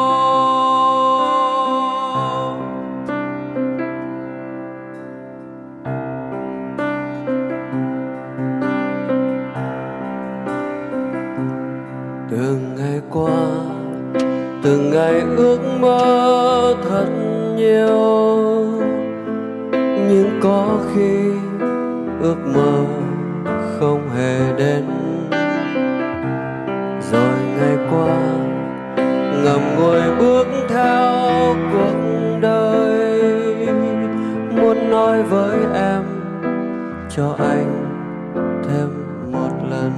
Từng ngày qua, từng ngày ước mơ thật nhiều, nhưng có khi ước mơ không hề đến. Rồi ngày qua ngậm ngùi bước theo cuộc đời, muốn nói với em cho anh thêm một lần.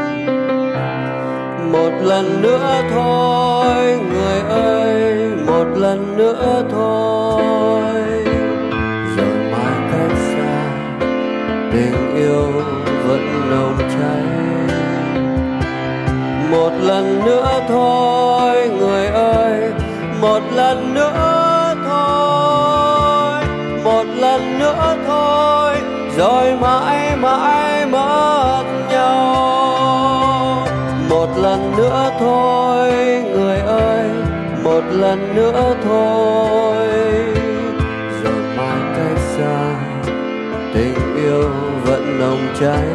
Một lần nữa thôi người ơi, một lần nữa thôi, rồi mai cách xa tình yêu vẫn nồng cháy. Một lần nữa thôi người ơi, một lần nữa thôi, một lần nữa thôi, rồi mãi mãi mất nhau. Một lần nữa thôi người ơi, một lần nữa thôi, cháy.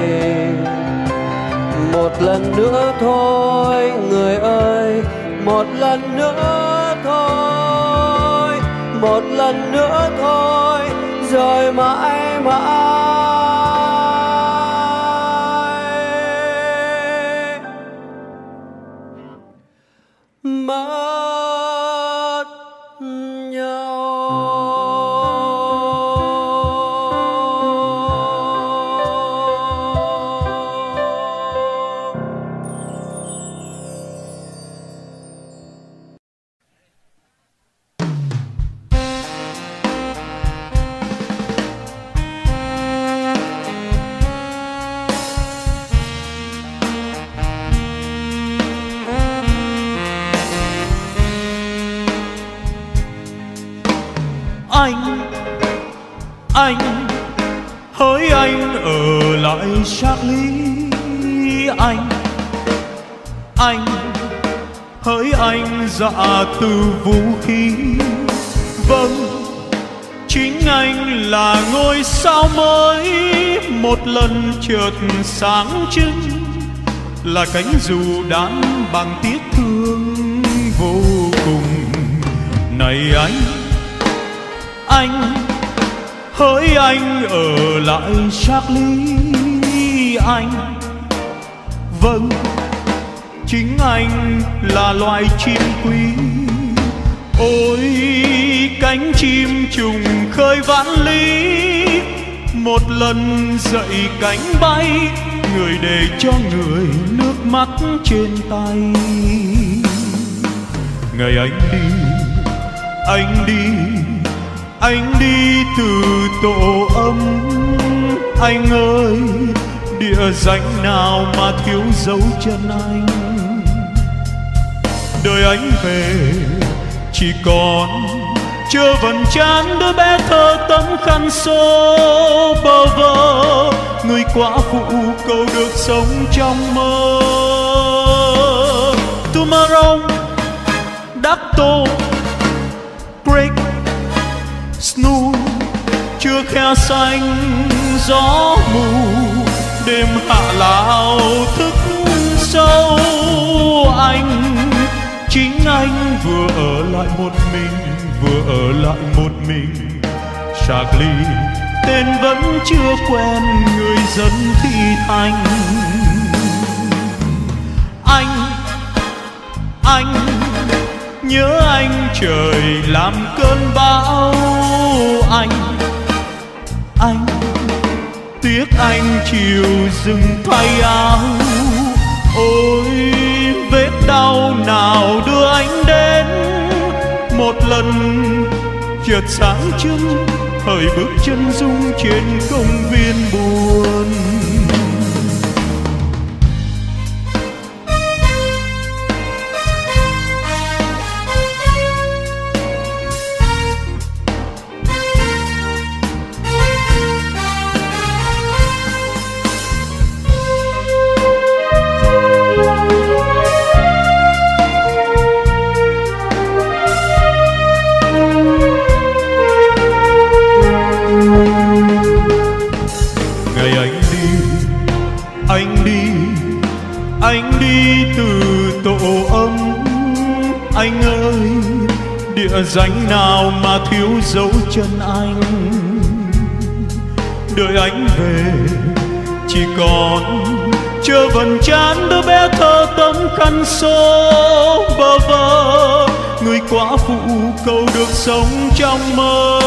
Một lần nữa thôi người ơi, một lần nữa thôi, một lần nữa thôi, rồi mãi mãi mất nhau. Anh, anh, hỡi anh ở lại Charlie. Anh, anh, hỡi anh dạ từ vũ khí. Vâng, chính anh là ngôi sao mới một lần chợt sáng trưng, là cánh dù đan bằng tiếc thương vô cùng. Này anh, anh, hỡi anh ở lại Charlie. Anh, vâng, chính anh là loài chim quý. Ôi cánh chim trùng khơi vạn lý, một lần dậy cánh bay, người để cho người nước mắt trên tay. Ngày anh đi, anh đi, anh đi từ tổ ấm. Anh ơi, địa danh nào mà thiếu dấu chân anh. Đời anh về chỉ còn chưa vần chán đứa bé thơ tấm khăn xô bơ vơ, người quả phụ cầu được sống trong mơ. Tomorrow, Dato, Break, Snow, chưa khe xanh gió mù, đêm hạ lao thức sâu. Anh, chính anh vừa ở lại một mình, vừa ở lại một mình. Charlie, tên vẫn chưa quen người dân thị thành. Anh, anh, nhớ anh trời làm cơn bão. Anh, anh, tiếc anh chiều dừng thay áo. Ôi vết đau nào đưa anh đến một lần chợt sáng trưng, hỡi bước chân rung trên công viên buồn. Anh đi từ tổ ấm. Anh ơi, địa danh nào mà thiếu dấu chân anh. Đợi anh về chỉ còn chờ vần chán đứa bé thơ tấm khăn xô bơ vơ, người quả phụ cầu được sống trong mơ.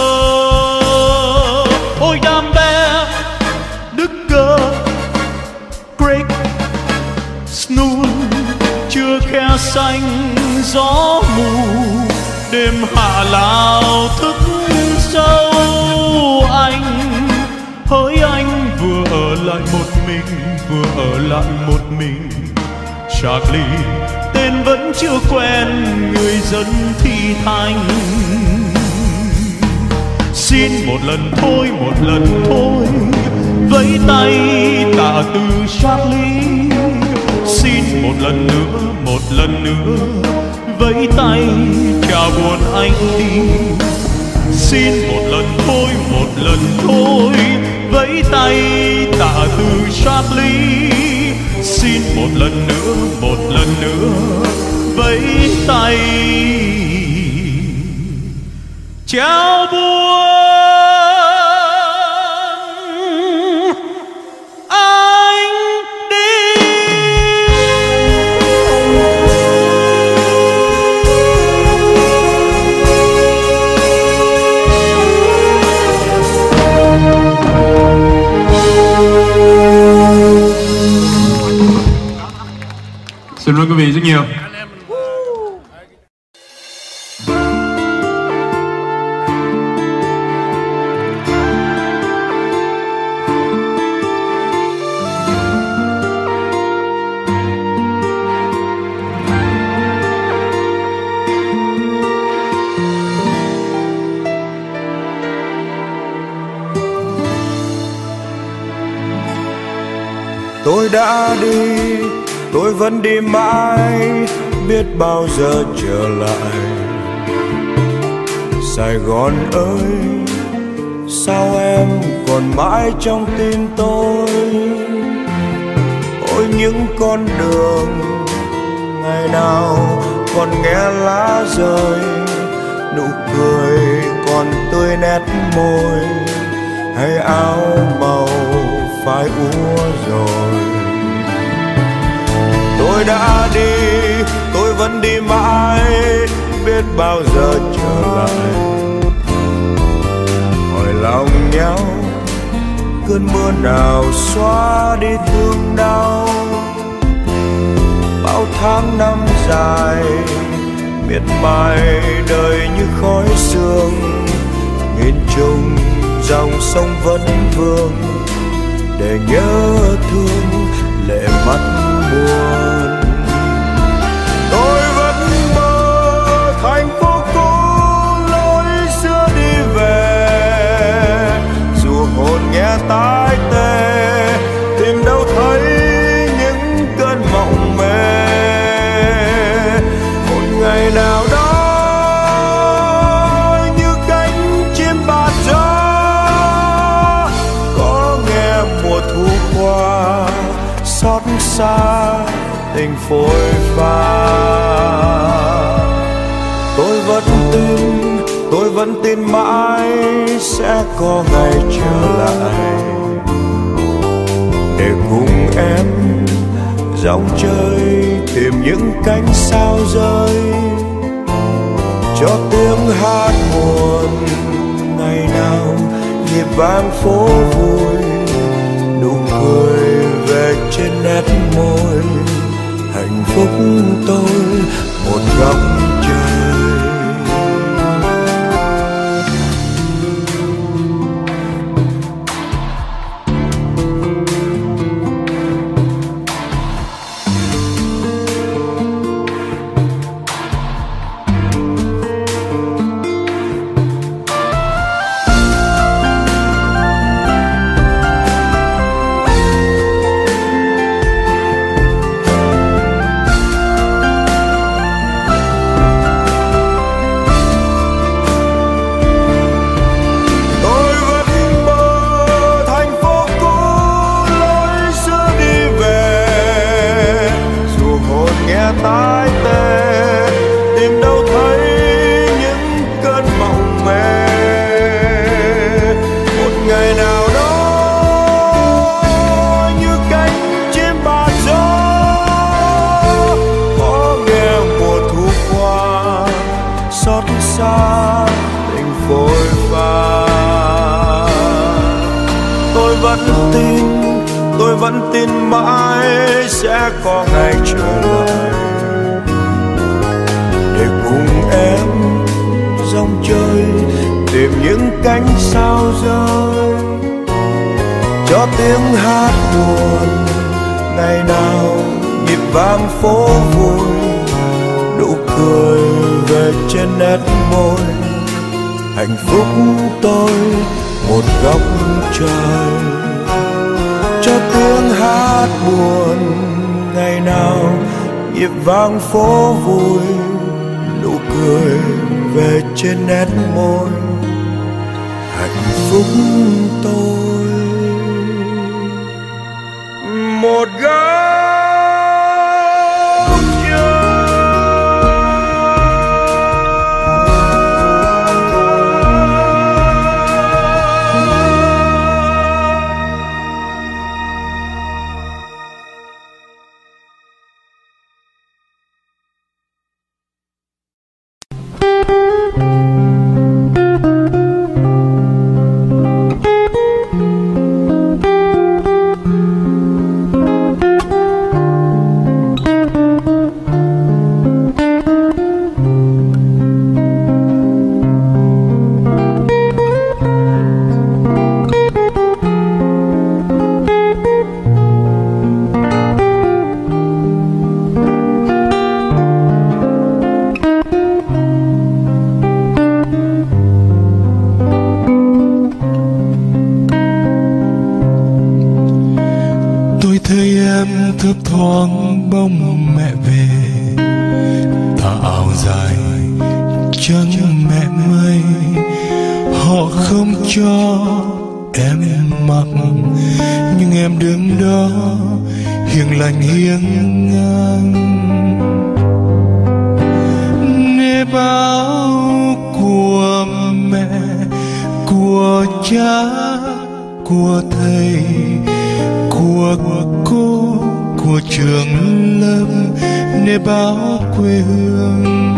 Ôi đam bé đức cơ break snooze, chưa khe xanh gió mù, đêm hạ lao thức sâu. Anh hỡi anh vừa ở lại một mình, vừa ở lại một mình. Charlie tên vẫn chưa quen người dân thị thành. Xin một lần thôi, một lần thôi, vẫy tay tạ từ Charlie. Xin một lần nữa, một lần nữa, vẫy tay chào buồn anh đi. Xin một lần thôi, một lần thôi, vẫy tay tạ lạ từ Charlie. Xin một lần nữa, một lần nữa vẫy tay chào buồn anh đi. Xin mời quý vị rất nhiều. Tôi đã đi, tôi vẫn đi mãi, biết bao giờ trở lại. Sài Gòn ơi, sao em còn mãi trong tim tôi? Ôi những con đường ngày nào còn nghe lá rơi, nụ cười còn tươi nét môi, hay áo màu phai úa rồi. Tôi đã đi, tôi vẫn đi mãi, biết bao giờ trở lại. Hỏi lòng nhau, cơn mưa nào xóa đi thương đau. Bao tháng năm dài, miệt mài đời như khói sương. Nghìn trùng dòng sông vẫn vương, để nhớ thương lệ mắt buồn. Tôi vẫn mơ thành phố cũ lối xưa đi về, dù hồn nghe tai tê, tìm đâu thấy những cơn mộng mê. Một ngày nào đó như cánh chim bạt gió, có nghe mùa thu qua xót xa tình phôi pha. Tôi vẫn tin, tôi vẫn tin mãi sẽ có ngày trở lại, để cùng em dòng chơi tìm những cánh sao rơi, cho tiếng hát buồn ngày nào nhịp vang phố vui, nụ cười về trên nét môi. Hạnh phúc tôi một góc trời. Tai tê, tìm đâu thấy những cơn mộng mê. Một ngày nào đó như cánh chim bạt gió, có nghe mùa thu qua xót xa tình phôi pha. Tôi vẫn tin, tôi vẫn tin mãi sẽ có ngày trở lại, để cùng em dòng chơi tìm những cánh sao rơi, cho tiếng hát buồn ngày nào nhịp vang phố vui, nụ cười về trên nét môi. Hạnh phúc tôi một góc trời, cho tiếng hát buồn ngày nào nhịp vang phố vui, nụ cười về trên nét môi. Hạnh phúc tôi thấp thoáng bóng mẹ về, tà áo dài trắng mẹ mây, họ không cho em mặc, nhưng em đứng đó hiền lành hiên ngang. Nề báo của mẹ, của cha, của thầy, của cô, của trường lớp, nề báo quê hương.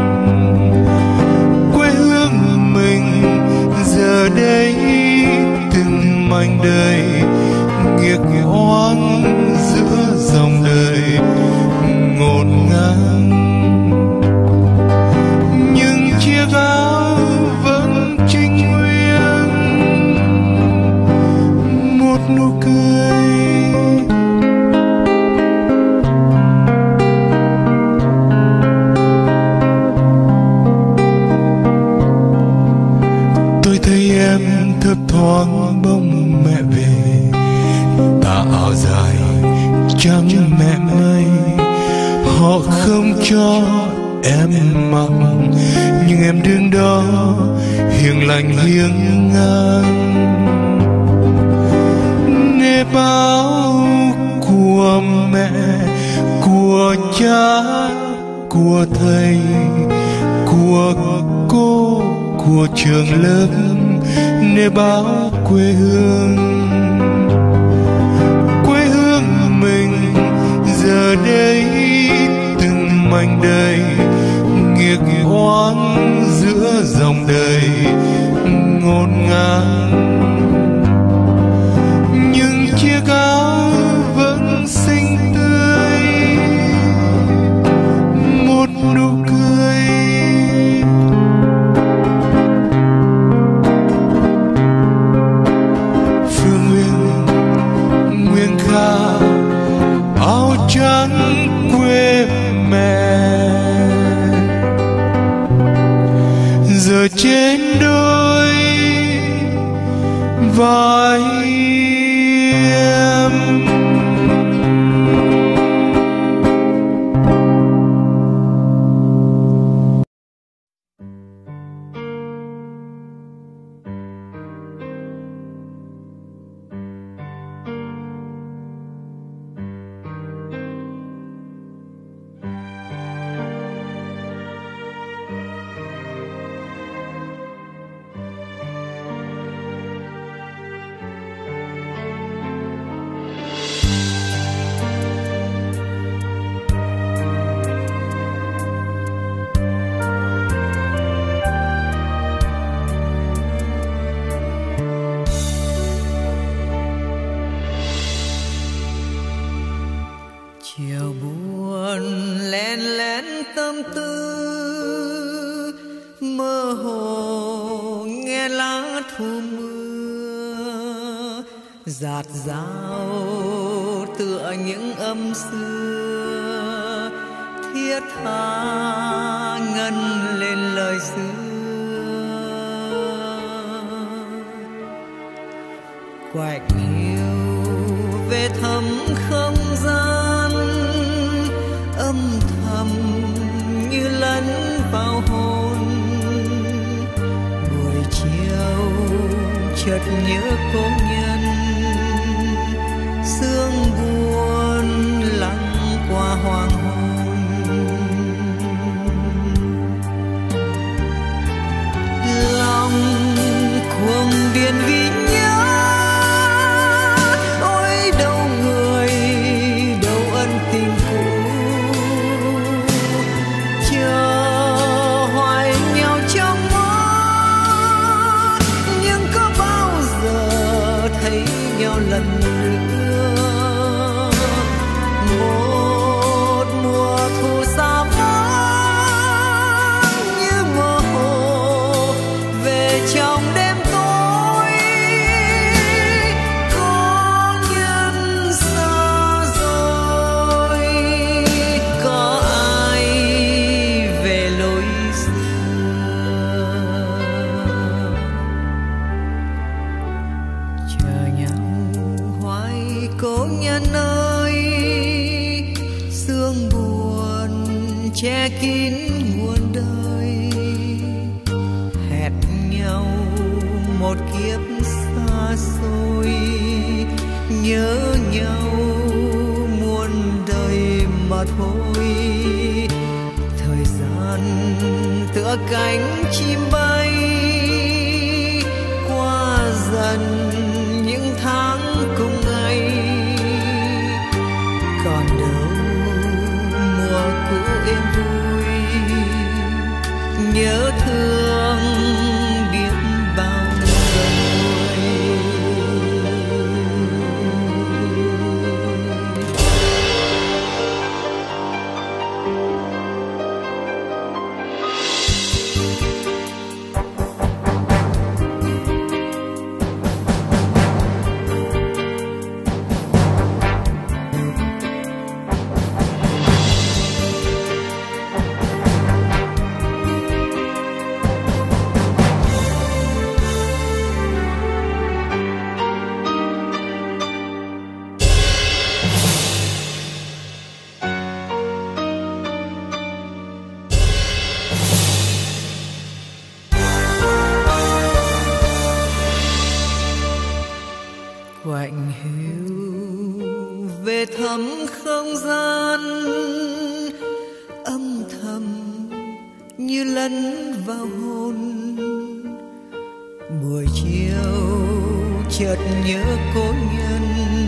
Quê hương mình giờ đây từng mảnh đời nghiệt oan giữa dòng đời ngổn ngang. Nhưng chiếc áo vẫn trinh nguyên một nụ cười. Tôi thấy em thấp thoáng bóng mẹ về, tà áo dài trắng mẹ mây, họ không cho em mặc, nhưng em đứng đó hiền lành hiên ngang. Nề báo của mẹ, của cha, của thầy, của cô, của trường lớp, nề báo quê hương. Quê hương mình giờ đây từng mảnh đời nghiệt oan giữa dòng đời ngổn ngang. Nhưng chiếc áo vẫn xinh tươi một nụ cười. Phương Nguyên, Nguyên Kha, áo trắng quê mẹ, giờ trên đôi vai em. Chiều buồn lén lén tâm tư, mơ hồ nghe lá thu mưa, dạt dao tựa những âm xưa, thiết tha ngân lên lời xưa. Quạch hiu về thăm không gian, âm thầm như lẫn vào hồn. Buổi chiều chợt nhớ cô nhân, sương buồn lặng qua hoàng hôn. Lòng cuồng điên vì nhớ, ôi đâu người đâu ân tình cũ. Chờ hoài nhau trong mơ, nhưng có bao giờ thấy nhau lần nữa. Một mùa thu xa vắng như mơ hồ về trong đêm tối. Có nhân xa rồi, có ai về lối xưa. Chờ nhau hoài cố nhân ơi, che kín muôn đời. Hẹn nhau một kiếp xa xôi, nhớ nhau muôn đời mà thôi. Thời gian tựa cánh chim bay, qua dần những tháng cùng ngày. Còn đâu mùa cũ êm vui, nhớ thương biết bao người. Quạnh hiu về thăm không gian, âm thầm như lẫn vào hồn. Buổi chiều chợt nhớ cố nhân,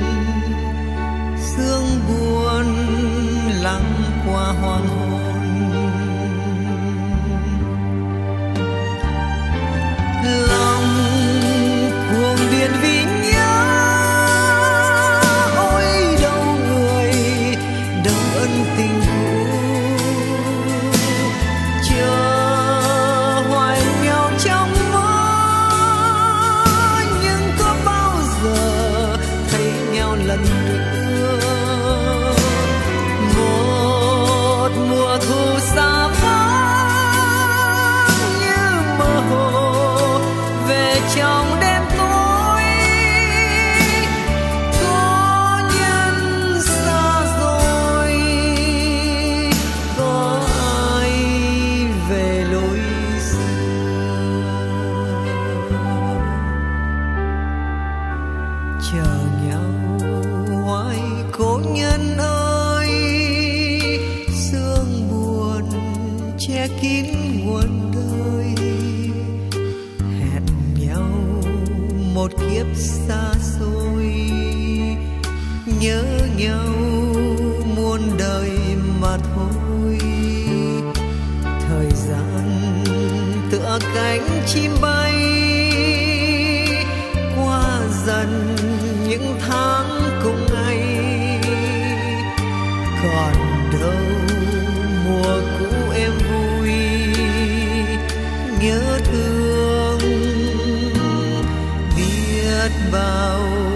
sương buồn lắng qua hoàng hôn. Lòng cuồng biển vì nhớ, tình cũ chờ hoài nhau trong mơ. Nhưng có bao giờ thấy nhau lần nữa? Một mùa thu xa vắng như mơ hồ về trong đêm tối. Có nhân xa rồi, có ai về lối xưa? Chờ nhau hoài cố nhân ơi, sương buồn che kín muôn đời. Hẹn nhau một kiếp xa xôi, nhớ nhau muôn đời mà thôi. Thời gian tựa cánh chim bay, qua dần những tháng cùng ngày. Còn đâu mùa cũ êm vui, nhớ thương biết bao